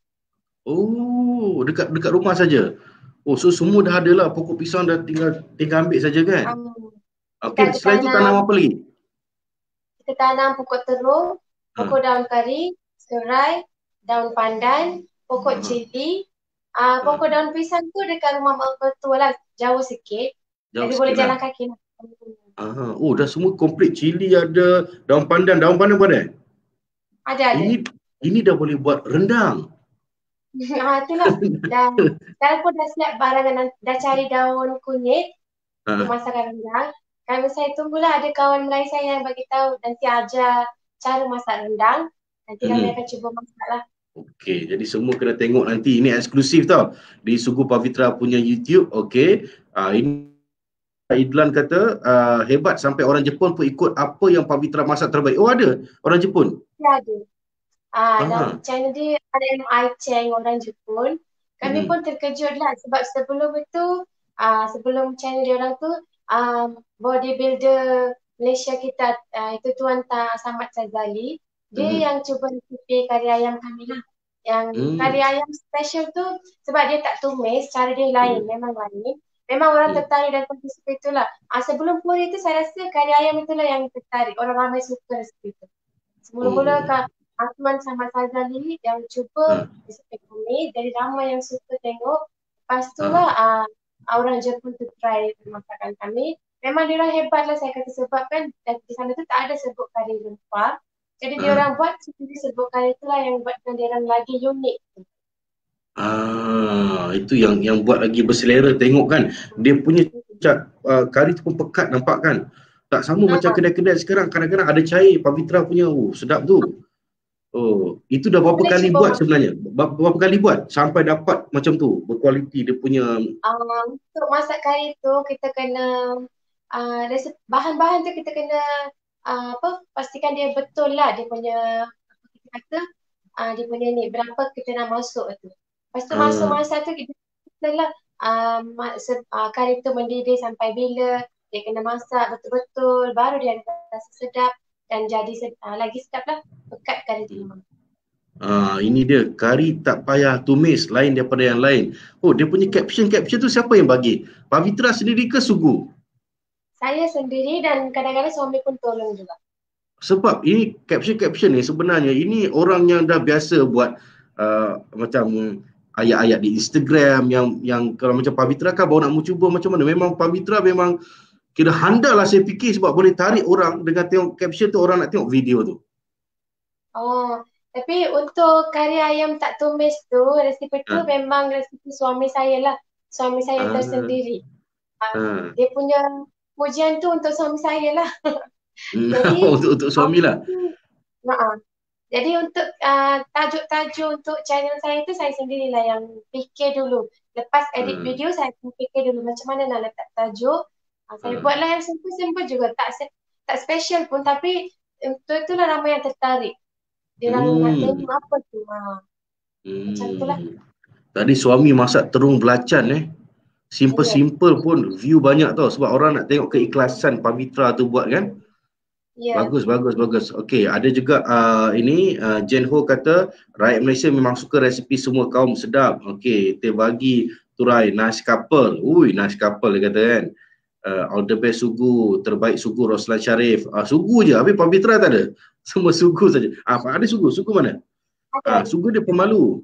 Oh, dekat dekat rumah saja. Oh, so semua dah ada lah pokok pisang, dah tinggal tinggal ambil saja kan? Um, Okey, kita selain tu tanam, tanam apa lagi? kita tanam pokok terung, pokok Ha. daun kari, serai, daun pandan, pokok Ha. cili. Ah, Ha. pokok daun pisang tu dekat rumah mak mertua lah, jauh sikit. Jauh Jadi sikit boleh lah. jalan kaki lah. Aha. Oh, dah semua komplit. Cili ada, daun pandan. Daun pandan pun ada? Ada, ada. Ini ini dah boleh buat rendang. Ah, itulah. Dah, sekarang pun dah siap barangan, dah cari daun kunyit untuk Ha. masakan rendang. Kalau saya tunggulah ada kawan Melayu saya yang bagi tahu nanti ajar cara masak rendang. Nanti kami Hmm. akan cuba masak lah. Okey, jadi semua kena tengok nanti. Ini eksklusif tau. Di Sugu Pavitra punya YouTube. Okey. Ah, ini Idlan kata uh, hebat sampai orang Jepun pun ikut apa yang Pavitra masak terbaik. Oh, ada orang Jepun? Ya, ada. Ah, Ah. dalam channel dia ada M I Cheng orang Jepun. Kami Hmm. pun terkejut lah sebab sebelum itu, ah, sebelum channel dia orang tu, ah, bodybuilder Malaysia kita, ah, itu Tuan Tan Samad Sazali. Dia Hmm. yang cuba resipi kari ayam kami lah. Yang Hmm. kari ayam special tu sebab dia tak tumis, cara dia lain, Hmm. memang lain. Memang orang Hmm. tertarik dan resipi itulah. Ah, sebelum puri tu saya rasa kari ayam itulah yang tertarik. Orang ramai suka resipi tu. Semula-mula Oh. Kak Tuan Samad Sazali yang Ha. cuba resipi kami, jadi ramai yang suka tengok. Lepas tu Ha. lah ah, orang Jepun tu try masakan kami. Memang dia orang hebat lah saya kata sebab kan di sana tu tak ada serbuk kari rempah. Jadi dia Ha. orang buat sendiri serbuk kari itulah yang buatkan dia orang lagi unik. Ah, itu yang yang buat lagi berselera tengok kan. Dia punya cat uh, kari tu pun pekat nampak kan. Tak sama Ah. macam kedai-kedai sekarang, kadang-kadang ada cair. Pavitra punya, oh sedap tu. Oh, itu dah berapa Boleh kali cuba buat masak. sebenarnya? Berapa, berapa kali buat sampai dapat macam tu, berkualiti dia punya. Uh, untuk masak kari tu kita kena uh, resep, bahan-bahan tu kita kena uh, apa pastikan dia betul lah dia punya apa kita kata uh, dia punya ni, berapa kita nak masuk tu. Lepas tu Ah. masa-masa tu kita lah uh, uh, kari tu mendidih sampai bila, dia kena masak betul-betul, baru dia ada rasa sedap dan jadi sedap, uh, lagi sedap lah pekat kari tu memang. Ah, ini dia, kari tak payah tumis, lain daripada yang lain. Oh, dia punya caption-caption tu siapa yang bagi? Pavitra sendiri ke Sugu? Saya sendiri dan kadang-kadang suami pun tolong juga. Sebab ini caption-caption ni sebenarnya ini orang yang dah biasa buat uh, macam ayat-ayat di Instagram yang yang kalau macam Pavitra kan baru nak mencuba macam mana. Memang Pavitra memang kira handal lah saya fikir sebab boleh tarik orang dengan tengok caption tu, orang nak tengok video tu. Oh, tapi untuk kari ayam tak tumis tu, resipi tu Ha. memang resipi suami saya lah. Suami saya Ah. tersendiri. Uh, Ha. Dia punya pujian tu untuk suami saya lah. Jadi untuk untuk suami lah. uh, Jadi untuk uh, tajuk-tajuk untuk channel saya tu saya sendirilah yang fikir dulu. Lepas edit Hmm. video saya pun fikir dulu macam mana nak letak tajuk. Uh, saya Hmm. buatlah yang simple-simple juga, tak tak special pun, tapi untuk itulah ramai yang tertarik. Dia orang nak Hmm. tengok apa tu. Uh, Hmm. Macam itulah. Tadi suami masak terung belacan eh. Simple-simple pun view banyak tau sebab orang nak tengok keikhlasan Pavitra tu buat kan. Ya. Bagus, bagus, bagus. Okey, ada juga uh, ini uh, Jen Ho kata rakyat Malaysia memang suka resipi semua kaum sedap. Okey, kita bagi turai nasi kapal. Ui, nasi kapal dia kata kan. Uh, all the best Sugu, terbaik Sugu Roslan Sharif. Uh, Sugu je, habis Pavitra tak ada. Semua Sugu saja. Ah, uh, ada Sugu, Sugu mana? Ah, uh, Sugu dia pemalu.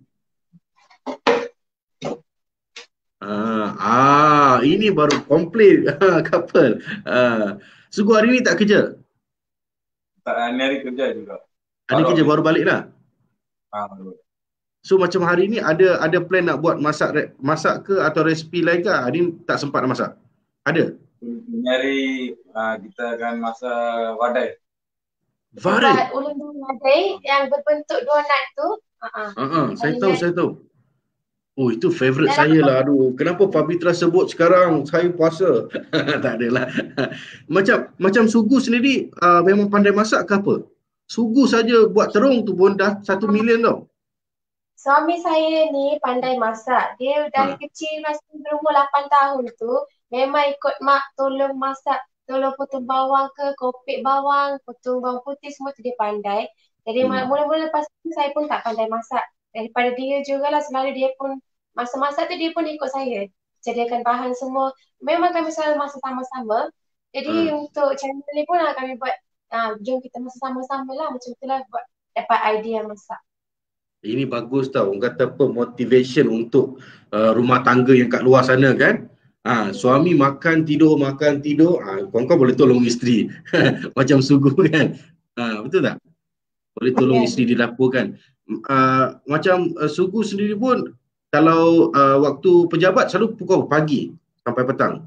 Ah, ah, ini baru komplit couple. Ah, Sugu hari ni tak kerja? Tak, hari ni kerja juga. Ada Baru kerja habis. baru balik lah. Ah, baru. So macam hari ni ada ada plan nak buat masak masak ke atau resipi lain ke? Hari ni tak sempat nak masak? Ada? Ini hari uh, kita akan masak wadai. Vadai? Buat ulun wadai yang berbentuk donat tu. Uh-huh. Uh-huh, saya Hari tahu, ni- saya tahu. Oh, itu favourite Dalam saya lah. Aduh, kenapa Pavitra sebut sekarang saya puasa? Tak adalah. Macam macam Sugu sendiri uh, memang pandai masak ke apa? Sugu saja buat terung tu pun dah satu million tau. Suami saya ni pandai masak. Dia dari Ha. kecil masa berumur lapan tahun tu memang ikut mak tolong masak. Tolong potong bawang ke, kopek bawang, potong bawang putih, semua tu dia pandai. Jadi Hmm. mula-mula lepas tu saya pun tak pandai masak. Daripada dia jugalah selalu dia pun masa-masa tu dia pun ikut saya. Sediakan bahan semua. Memang kami selalu masak sama-sama. Jadi Hmm. untuk channel ni pun lah kami buat, ah, jom kita masak sama-sama lah. Macam tu lah buat dapat idea masak. Ini bagus tau. Orang kata apa, motivation untuk uh, rumah tangga yang kat luar sana kan. Ha, suami makan tidur, makan tidur. Ha, kau-kau boleh tolong isteri. Macam Sugu kan. Ha, betul tak? Boleh tolong Ya. isteri di dapur kan. Uh, macam uh, Sugu sendiri pun kalau uh, waktu pejabat selalu pukul pagi sampai petang.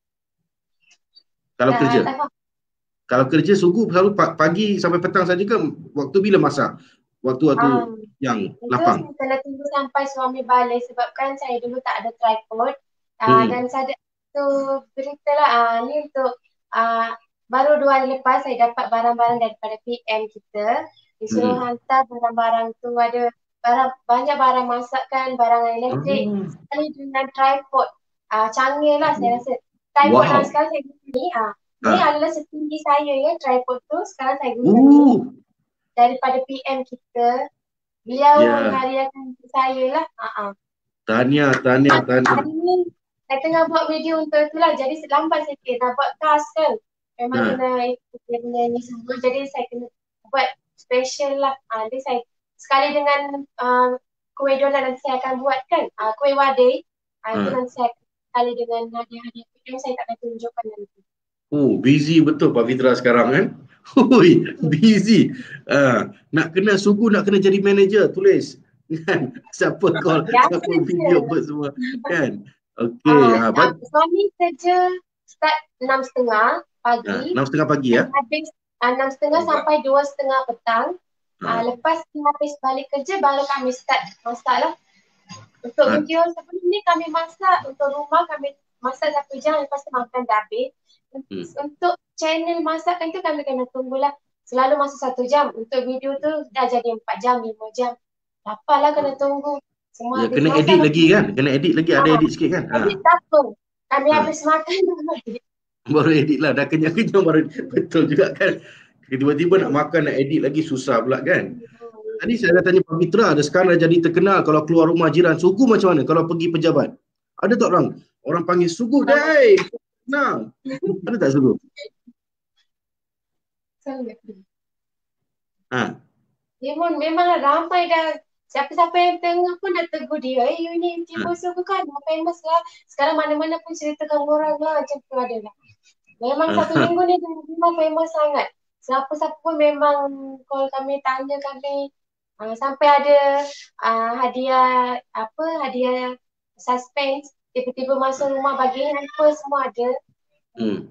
Kalau Ah, kerja. tak faham. Kalau kerja Sugu selalu pa- pagi sampai petang saja ke? Waktu bila masak? Waktu-waktu Ah, yang Itu lapang. saya kena tunggu sampai suami balik sebab kan saya dulu tak ada tripod. Uh, Hmm. Dan saya tu berita lah, uh, ni untuk uh, baru dua hari lepas saya dapat barang-barang daripada P M kita. Disuruh Hmm. hantar barang-barang tu, ada barang, banyak barang masakan, barang elektrik. Oh. Sekali dengan tripod. Uh, canggih lah saya rasa. Tripod Wow. yang sekarang saya guna ni, uh, ni Ah. adalah setinggi saya ya, tripod tu sekarang saya guna ni. Uh. Daripada P M kita. Beliau Ya. menghadiahkan saya lah. Uh-uh. Tahniah, tahniah, tahniah. Hari ni saya tengah buat video untuk itulah. Jadi lambat sikit nak buat cast kan. Memang Ha. kena ikut dia punya ni semua. Jadi saya kena buat special lah. Uh, jadi saya sekali dengan uh, kuih donat nanti saya akan buat kan. Uh, kuih wadai. Uh, Itu Ha. nanti saya sekali dengan hadiah-hadiah P M saya akan tunjukkan nanti. Oh, busy betul Pavitra sekarang kan. Hui, busy. Uh, nak kena Sugu, nak kena jadi manager, tulis. Kan? Siapa call, Ya, siapa ya. video apa semua. Kan? Okey. Uh, Uh, uh, suami kerja start enam setengah pagi. enam setengah pagi ya. Habis uh, enam setengah sampai dua setengah petang. Uh, Ha. lepas habis balik kerja baru kami start masak lah. Untuk Ha. video sebelum ni kami masak untuk rumah, kami masak satu jam lepas tu makan dah habis. Hmm. Untuk channel masakan tu kami kena tunggulah. Selalu masa satu jam. Untuk video tu dah jadi empat jam, lima jam. Dapatlah kena tunggu. Semua Ya, habis kena makan. edit lagi kan? Kena edit lagi, ada Ah, edit sikit kan? Ha. edit tak apa. Kami Ha. habis makan dulu. Baru edit lah, dah kenyang-kenyang baru betul juga kan? Tiba-tiba nak makan, nak edit lagi susah pula kan? Tadi saya dah tanya Pak Mitra, ada sekarang dah jadi terkenal kalau keluar rumah jiran. Suku macam mana kalau pergi pejabat? Ada tak orang? Orang panggil suku, dai. Nah, ada tak suku? Ha. Dia pun memanglah ramai dah. Siapa-siapa yang tengah pun dah tegur dia. Eh, you ni YouTuber Ha. suku kan? Famous lah. Sekarang mana-mana pun ceritakan orang lah. Macam tu ada lah. Memang satu minggu ni memang famous sangat. Siapa-siapa pun memang call kami, tanya kami. Uh, sampai ada uh, hadiah, apa, hadiah suspense. Tiba-tiba masuk rumah bagi hamper semua ada. Hmm.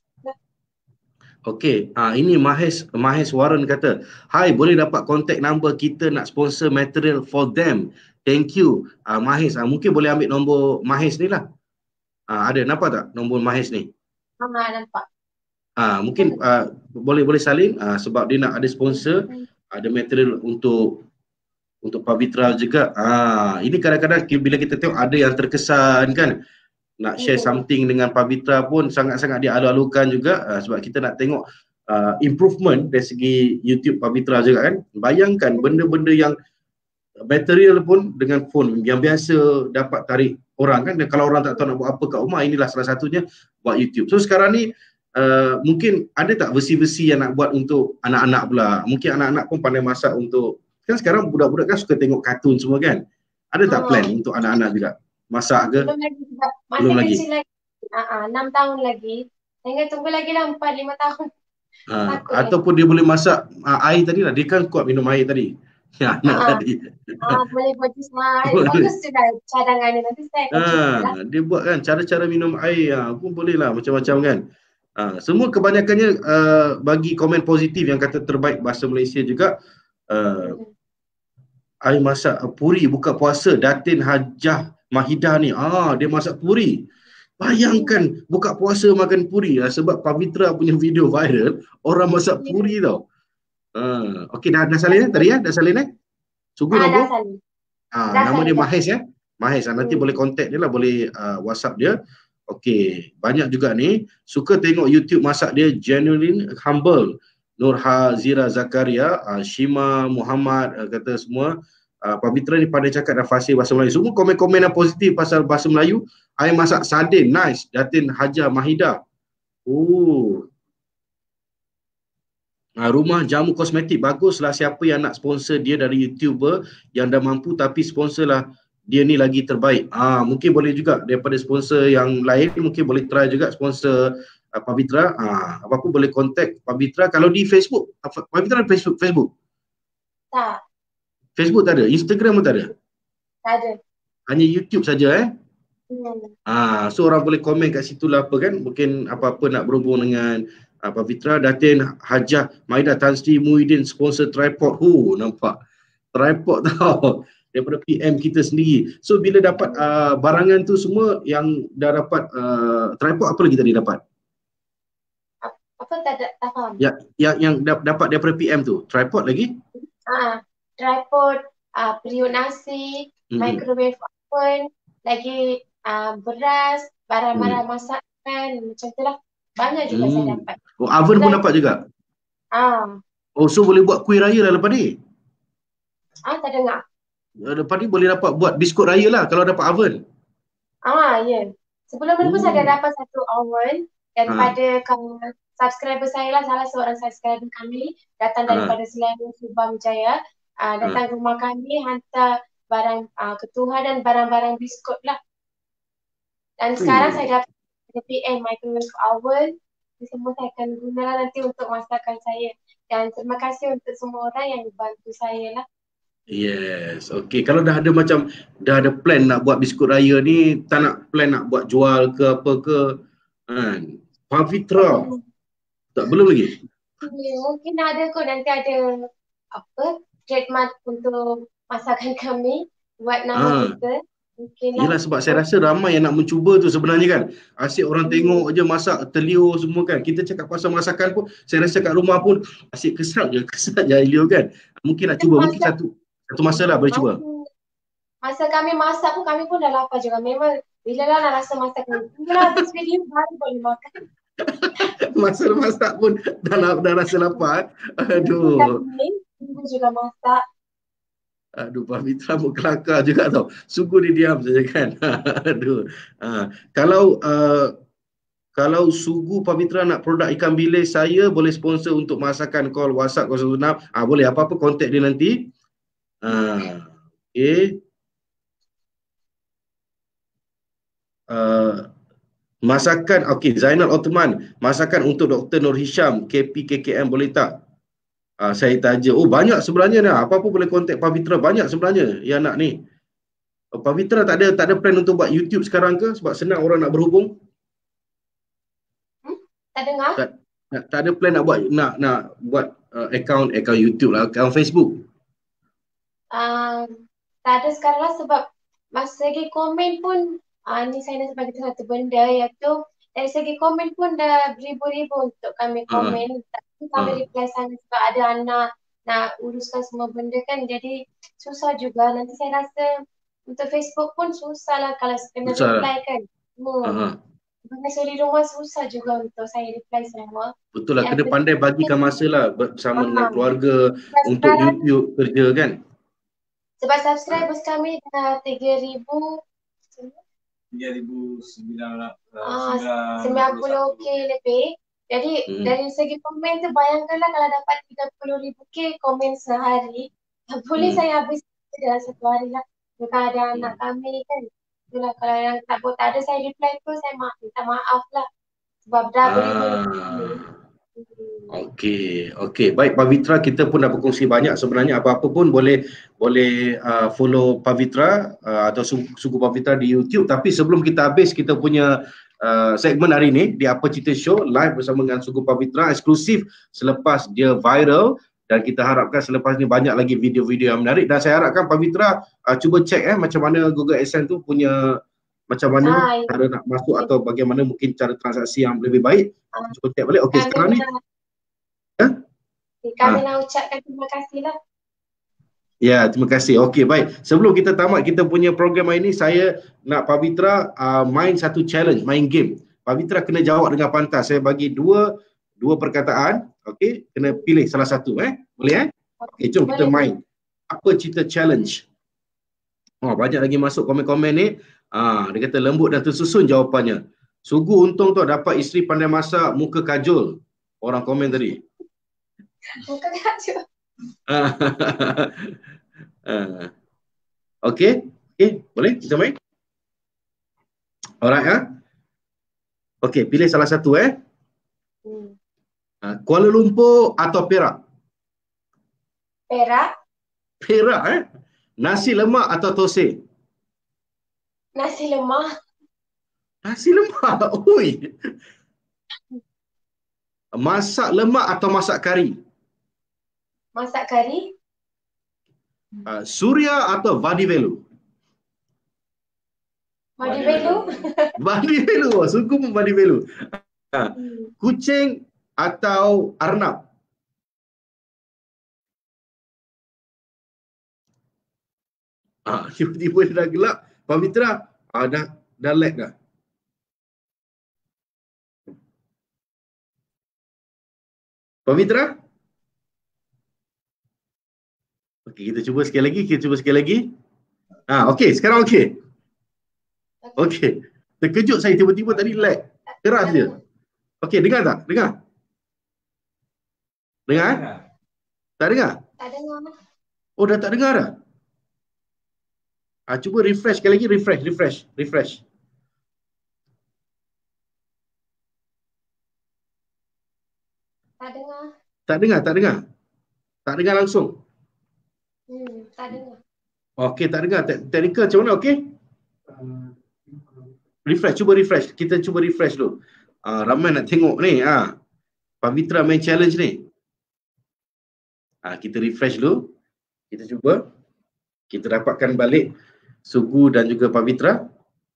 Okey, ha, ini Mahes Mahes Warren kata, "Hai, boleh dapat contact number kita nak sponsor material for them. Thank you." Ha, Mahes, ha, mungkin boleh ambil nombor Mahes ni lah. Ha, ada, nampak tak nombor Mahes ni? Ha, nampak. Ha, mungkin uh, boleh boleh salin uh, sebab dia nak ada sponsor, ada material untuk untuk Pavitra juga. Ah, ini kadang-kadang bila kita tengok ada yang terkesan kan, nak share something dengan Pavitra pun sangat-sangat dia alu-alukan juga, uh, sebab kita nak tengok uh, improvement dari segi YouTube Pavitra juga kan. Bayangkan benda-benda yang material pun dengan phone yang biasa dapat tarik orang kan, dan kalau orang tak tahu nak buat apa kat rumah, inilah salah satunya buat YouTube. So sekarang ni uh, mungkin ada tak versi-versi yang nak buat untuk anak-anak pula? Mungkin anak-anak pun pandai masak untuk, kan sekarang budak-budak kan suka tengok kartun semua kan. Ada tak plan untuk anak-anak juga? Masak ke? Belum lagi. Masih Belum lagi. kecil lagi. Uh, enam tahun lagi. Tinggal tunggu lagi lah empat lima tahun. Ha, ataupun dia boleh masak uh, air tadi lah. Dia kan kuat minum air tadi. Ya, anak uh, tadi. Uh, boleh buat semua. Bagus juga cadangan dia. Nanti saya akan cuba lah. Ha, dia buat kan cara-cara minum air ha, pun boleh lah macam-macam kan. Ha, semua kebanyakannya uh, bagi komen positif yang kata terbaik bahasa Malaysia juga. Uh, air masak uh, puri buka puasa Datin Hajah Mahidah ni. Ah, dia masak puri. Bayangkan buka puasa makan puri lah, sebab Pavitra punya video viral orang masak puri tau. Ah, okey, dah dah salin eh tadi ya? Dah salin eh? Sugu Ah, dah nombor? salin. Ah, Dah nama salin, dia dah. Mahes ya. Mahes, ah, nanti Hmm. boleh contact dia lah, boleh uh, WhatsApp dia. Okey, banyak juga ni suka tengok YouTube masak dia, genuine humble. Nurha Zira Zakaria, uh, Shima Muhammad uh, kata semua uh, Pavitra ni pandai cakap dan fasih bahasa Melayu. Semua komen-komen yang positif pasal bahasa Melayu. Air masak sardin, nice. Datin Haja Mahida. Oh. Uh, rumah jamu kosmetik, baguslah. Siapa yang nak sponsor dia dari YouTuber yang dah mampu, tapi sponsor lah dia ni lagi terbaik. Ah, mungkin boleh juga daripada sponsor yang lain, mungkin boleh try juga sponsor uh, Pavitra. Ah, apa-apa boleh contact Pavitra. Kalau di Facebook, Pavitra ada Facebook, Facebook. Tak, Facebook tak ada, Instagram pun tak ada. tak ada. Hanya YouTube saja eh. Hmm. Ah, so orang boleh komen kat situ lah apa kan, mungkin apa-apa nak berhubung dengan uh, Pavitra. Datin Hajah Maida Tan Sri Muhyiddin sponsor tripod. Hu, nampak tripod tau daripada P M kita sendiri. So bila dapat uh, barangan tu semua yang dah dapat uh, tripod, apa lagi tadi dapat? Apa tak ada, tak faham. Ya, yang yang dapat daripada P M tu, tripod lagi? Ah, tripod, ah, periuk nasi, Mm-hmm. microwave oven, lagi ah, beras, barang-barang masakan, macam tu lah. Banyak juga Hmm. saya dapat. Oh, oven pun dapat juga? Ah, Oh, so boleh buat kuih raya lah lepas ni? ah tak dengar. Lepas ni boleh dapat buat biskut raya lah kalau dapat oven. Ah, ya. Yeah. Sebelum ni pun Oh. saya dah dapat satu oven daripada kawan subscriber saya lah, salah seorang subscriber kami datang daripada Selangor, Subang Jaya. Uh, datang ke rumah kami, hantar barang uh, ketuhan dan barang-barang biskut lah. Dan Hmm. sekarang saya dapat P M microwave oven. Ini semua saya akan guna lah nanti untuk masakan saya. Dan terima kasih untuk semua orang yang bantu saya lah. Yes, okay. Kalau dah ada macam, dah ada plan nak buat biskut raya ni, tak nak plan nak buat jual ke apa ke, kan? Pavitra, Hmm. tak, belum lagi? Ya, mungkin ada kot nanti ada apa trademark untuk masakan kami buat nama Ah. kita. Mungkin lah. Yelah, sebab saya rasa ramai yang nak mencuba tu sebenarnya kan. Asyik orang Hmm. tengok je masak terliur semua kan. Kita cakap pasal masakan pun, saya rasa kat rumah pun asyik kesat je, kesat je Elio kan. Mungkin nak cuba, mungkin Masak- satu Satu masa lah boleh cuba. Masa kami masak pun kami pun dah lapar juga. Memang bila lah nak rasa masak ni. Bila habis video baru boleh makan. Masa masak pun dah, dah rasa lapar. Aduh. Ibu juga masak. Aduh, Pavitra pun kelakar juga tau. Sungguh dia diam saja kan. Aduh. Ha. Kalau uh, kalau Sugu Pavitra nak produk ikan bilis, saya boleh sponsor untuk masakan, call WhatsApp kosong enam. Ah, boleh, apa-apa kontak dia nanti. Ah, okey. Uh, masakan, okey, Zainal Ottoman, masakan untuk Doktor Nur Hisham, K P K K M boleh tak? Uh, saya taja. Oh, banyak sebenarnya dah. Apa-apa boleh kontak Pavitra, banyak sebenarnya yang nak ni. Oh, Pavitra tak ada tak ada plan untuk buat YouTube sekarang ke? Sebab senang orang nak berhubung. Hmm? Tak dengar? Tak, tak, tak ada plan nak buat nak nak buat uh, account account YouTube lah, account Facebook. Um, tak ada sekarang lah sebab masa segi komen pun uh, ni saya nak sebagai satu benda iaitu dari segi komen pun dah beribu-ribu untuk kami komen. Uh, Tapi kami uh. reply sana sebab ada anak nak uruskan semua benda kan, jadi susah juga. Nanti saya rasa untuk Facebook pun susah lah kalau kena susah reply kan. Hmm. Uh-huh. Masa di rumah susah juga untuk saya reply semua. Betul lah, yang kena pandai bagikan masa lah bersama uh-huh. dengan keluarga sebab untuk sekarang, YouTube kerja kan. Sebab subscribers kami dah tiga ribu tiga ribu sembilan puluh K lebih. Jadi hmm. dari segi komen tu bayangkanlah kalau dapat tiga puluh ribu K komen sehari, boleh hmm. saya habis dalam satu hari lah. Bukan ada hmm. anak kami kan. Itulah kalau yang tak, tak ada saya reply tu, saya ma- minta maaf lah. Sebab dah ah. beribu-ribu. Okey, okey. Baik Pavitra, kita pun dah berkongsi banyak sebenarnya. Apa-apa pun boleh boleh uh, follow Pavitra uh, atau Sugu Pavitra di YouTube. Tapi sebelum kita habis kita punya uh, segmen hari ni di Apa Cerita Show live bersama dengan Sugu Pavitra eksklusif selepas dia viral, dan kita harapkan selepas ni banyak lagi video-video yang menarik. Dan saya harapkan Pavitra uh, cuba cek eh macam mana Google AdSense tu punya macam mana Hai. cara nak masuk atau bagaimana mungkin cara transaksi yang lebih baik. Ha. Cuba cek balik. Okey, sekarang ni Ha? Kami ha. nak ucapkan terima kasih lah. Ya, terima kasih. Okey, baik. Sebelum kita tamat kita punya program hari ini, saya nak Pavitra uh, main satu challenge, main game. Pavitra kena jawab dengan pantas. Saya bagi dua dua perkataan. Okey, kena pilih salah satu eh. Boleh eh? Okey, jom kita main. Apa cerita challenge? Oh, banyak lagi masuk komen-komen ni. Ah, dia kata lembut dan tersusun jawapannya. Sugu untung tu dapat isteri pandai masak, muka kajol. Orang komen tadi. Muka kacau. Okey, okey, boleh kita main? Alright, ha? Okey, pilih salah satu eh. Hmm. Uh, Kuala Lumpur atau Perak? Perak. Perak eh. Nasi lemak atau thosai? Nasi lemak. Nasi lemak. Oi. Masak lemak atau masak kari? Masak kari. Uh, Suria atau Vadivelu? Vadivelu. Vadivelu. Suku pun Vadivelu. Uh, hmm. Kucing atau Arnab? Ah, tiba-tiba dia dah gelap. Pavitra, ah, dah dah lag dah. Pavitra? Okey, kita cuba sekali lagi, kita cuba sekali lagi. Ah, okey, sekarang okey. Okey. Terkejut saya tiba-tiba tadi lag. Keras dia. Okey, dengar tak? Dengar? Dengar? Tak dengar? Tak dengar. Oh, dah tak dengar dah? Ah, cuba refresh sekali lagi, refresh, refresh, refresh. Tak dengar. Tak dengar, tak dengar. Tak dengar langsung. Hmm, tak dengar. Okey, tak dengar. Teknikal macam mana, okey? Refresh, cuba refresh. Kita cuba refresh dulu. Ah, ramai nak tengok ni. Ah. Pavitra main challenge ni. Ah, kita refresh dulu. Kita cuba. Kita dapatkan balik Sugu dan juga Pavitra.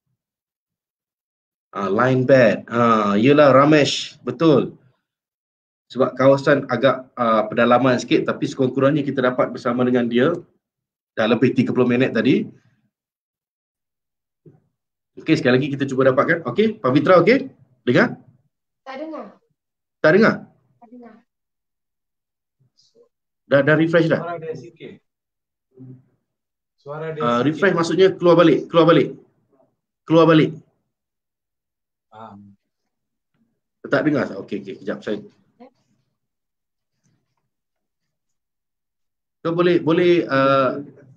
Ah, line bad. Ah, yelah Ramesh. Betul. Sebab kawasan agak uh, pedalaman sikit, tapi sekurang-kurangnya kita dapat bersama dengan dia. Dah lebih tiga puluh minit tadi. Okey, sekali lagi kita cuba dapatkan. Okey, Pavitra okey? Dengar? Tak dengar. Tak dengar? Tak dengar. Dah dah refresh dah? Suara dia sikit. Suara dia Uh, sikit. refresh maksudnya keluar balik, keluar balik. Keluar balik. Ah. Tak dengar? Okey, okey, kejap saya. Kau boleh boleh uh,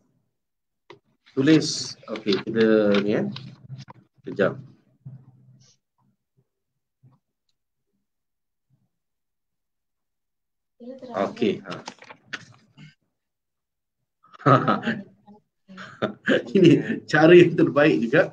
tulis. Okey, kita ni eh. Kejap. Okey. Ha. Ini cara yang terbaik juga.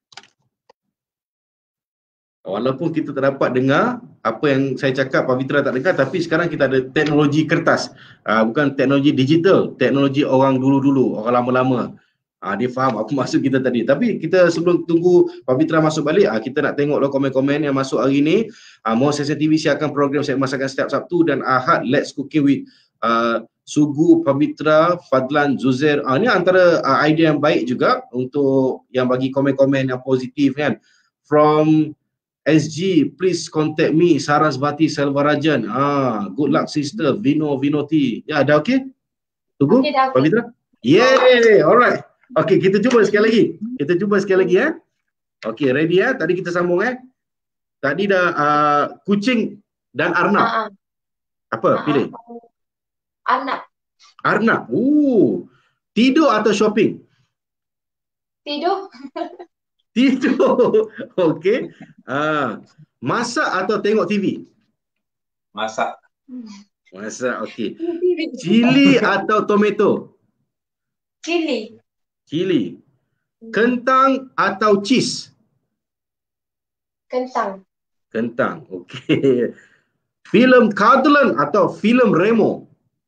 Walaupun kita tak dapat dengar apa yang saya cakap, Pavitra tak dengar, tapi sekarang kita ada teknologi kertas. Uh, bukan teknologi digital, teknologi orang dulu-dulu, orang lama-lama. Uh, dia faham apa maksud kita tadi. Tapi kita sebelum tunggu Pavitra masuk balik, uh, kita nak tengok komen-komen yang masuk hari ni. Uh, Muar Sesi T V siarkan program Saya Masakan setiap Sabtu dan Ahad, Let's Cooking with uh, Sugu, Pavitra, Fadlan, Zuzair. Uh, ini antara uh, idea yang baik juga untuk yang bagi komen-komen yang positif kan. From S G, please contact me, Sarasvati Selvarajan. Ah, good luck sister, Vino Vinoti. Ya, dah okey? Tunggu, okay, dah okay. Pavitra? Yeay, alright. Okey, kita cuba sekali lagi. Kita cuba sekali lagi ya. Okey, ready ya? Tadi kita sambung eh. Tadi dah uh, kucing dan Arnab. Uh-huh. Apa? Uh-huh. Pilih. Arnab. Arnab. Uh. Tidur atau shopping? Tidur. Tidur. Okey. Ah, masak atau tengok T V? Masak. Masak, okey. Cili atau tomato? Cili. Cili. Kentang atau cheese? Kentang. Kentang. Okey. Filem Cardland atau filem Remo?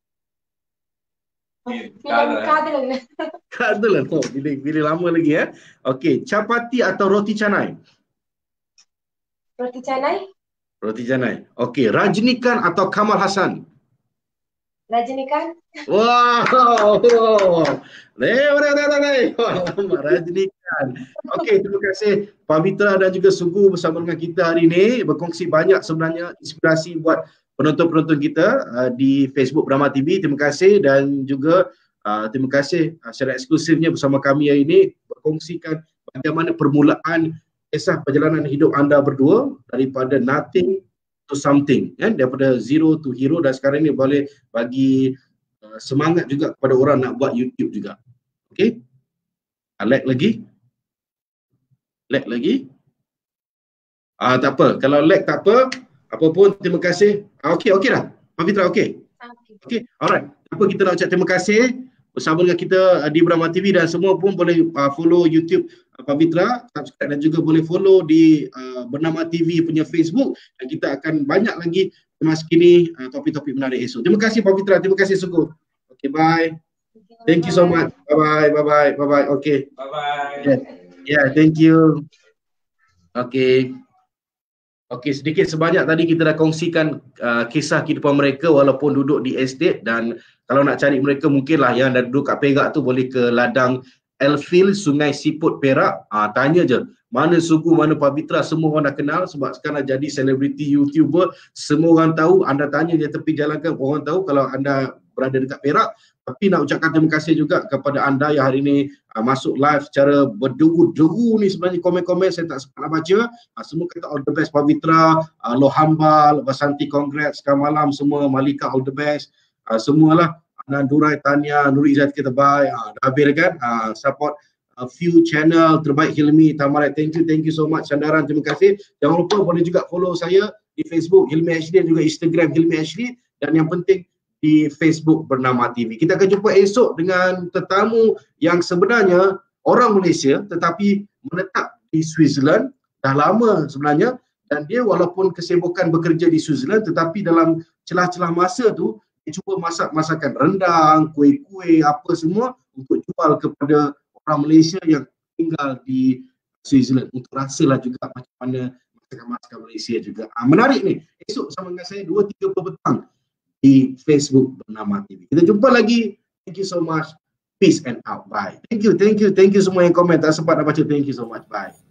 Filem Cardland. Cardland. Oh, pilih, pilih lama lagi ya. Okey, chapati atau roti canai? Roti canai. Roti canai. Okey, Rajinikan atau Kamal Hassan? Rajinikan. Wow. Rajinikan. Okey, terima kasih Pavitra dan juga Sugu bersama dengan kita hari ini, berkongsi banyak sebenarnya inspirasi buat penonton-penonton kita uh, di Facebook Bernama T V. Terima kasih dan juga uh, terima kasih uh, secara eksklusifnya bersama kami hari ini berkongsikan bagaimana permulaan kisah perjalanan hidup anda berdua daripada nothing to something, kan? Daripada zero to hero, dan sekarang ni boleh bagi uh, semangat juga kepada orang nak buat YouTube juga. Okey? Uh, like lagi? Like lagi? Ah uh, tak apa. Kalau like tak apa, apa pun terima kasih. Ah, okey, okey dah. Pavitra okey? Okey. Okay. Alright. Apa kita nak ucap terima kasih bersama dengan kita uh, di Bernama T V, dan semua pun boleh uh, follow YouTube uh, Pavitra, subscribe dan juga boleh follow di uh, Bernama T V punya Facebook, dan kita akan banyak lagi masa kini uh, topik-topik menarik esok. Terima kasih Pavitra, terima kasih Suku. Okay, bye. Thank you so much. Bye bye, bye bye, bye bye. Okay. Bye bye. Yeah, yeah, thank you. Okay. Okey, sedikit sebanyak tadi kita dah kongsikan uh, kisah kehidupan mereka walaupun duduk di estate, dan kalau nak cari mereka mungkinlah yang dah duduk kat Perak tu boleh ke ladang Elfil, Sungai Siput Perak. Ah, tanya je mana Sugu, mana Pavitra, semua orang dah kenal sebab sekarang dah jadi selebriti YouTuber. Semua orang tahu, anda tanya dia tepi jalan kan orang tahu kalau anda berada dekat Perak. Tapi nak ucapkan terima kasih juga kepada anda yang hari ini uh, masuk live secara berderu-deru ni. Sebenarnya komen-komen saya tak sempat nak baca. Uh, semua kata all the best Pavitra, uh, Lohambal, Basanti congrats, sekarang malam semua, Malika all the best. Uh, semualah, Nandurai, Tanya, Nuri Izzat kita bye. Uh, dah habis kan? Uh, support uh, few channel terbaik Hilmi Tamarat. Thank you, thank you so much Sandaran, terima kasih. Jangan lupa boleh juga follow saya di Facebook Hilmi H D dan juga Instagram Hilmi H D, dan yang penting di Facebook Bernama T V. Kita akan jumpa esok dengan tetamu yang sebenarnya orang Malaysia tetapi menetap di Switzerland dah lama sebenarnya, dan dia walaupun kesibukan bekerja di Switzerland tetapi dalam celah-celah masa tu dia cuba masak masakan rendang, kuih-kuih apa semua untuk jual kepada orang Malaysia yang tinggal di Switzerland untuk rasalah juga macam mana masakan-masakan Malaysia juga. Ha, menarik ni. Esok sama dengan saya dua tiga puluh petang di Facebook Bernama T V. Kita jumpa lagi. Thank you so much. Peace and out. Bye. Thank you, thank you, thank you semua yang komen. Tak sempat nak baca. Thank you so much. Bye.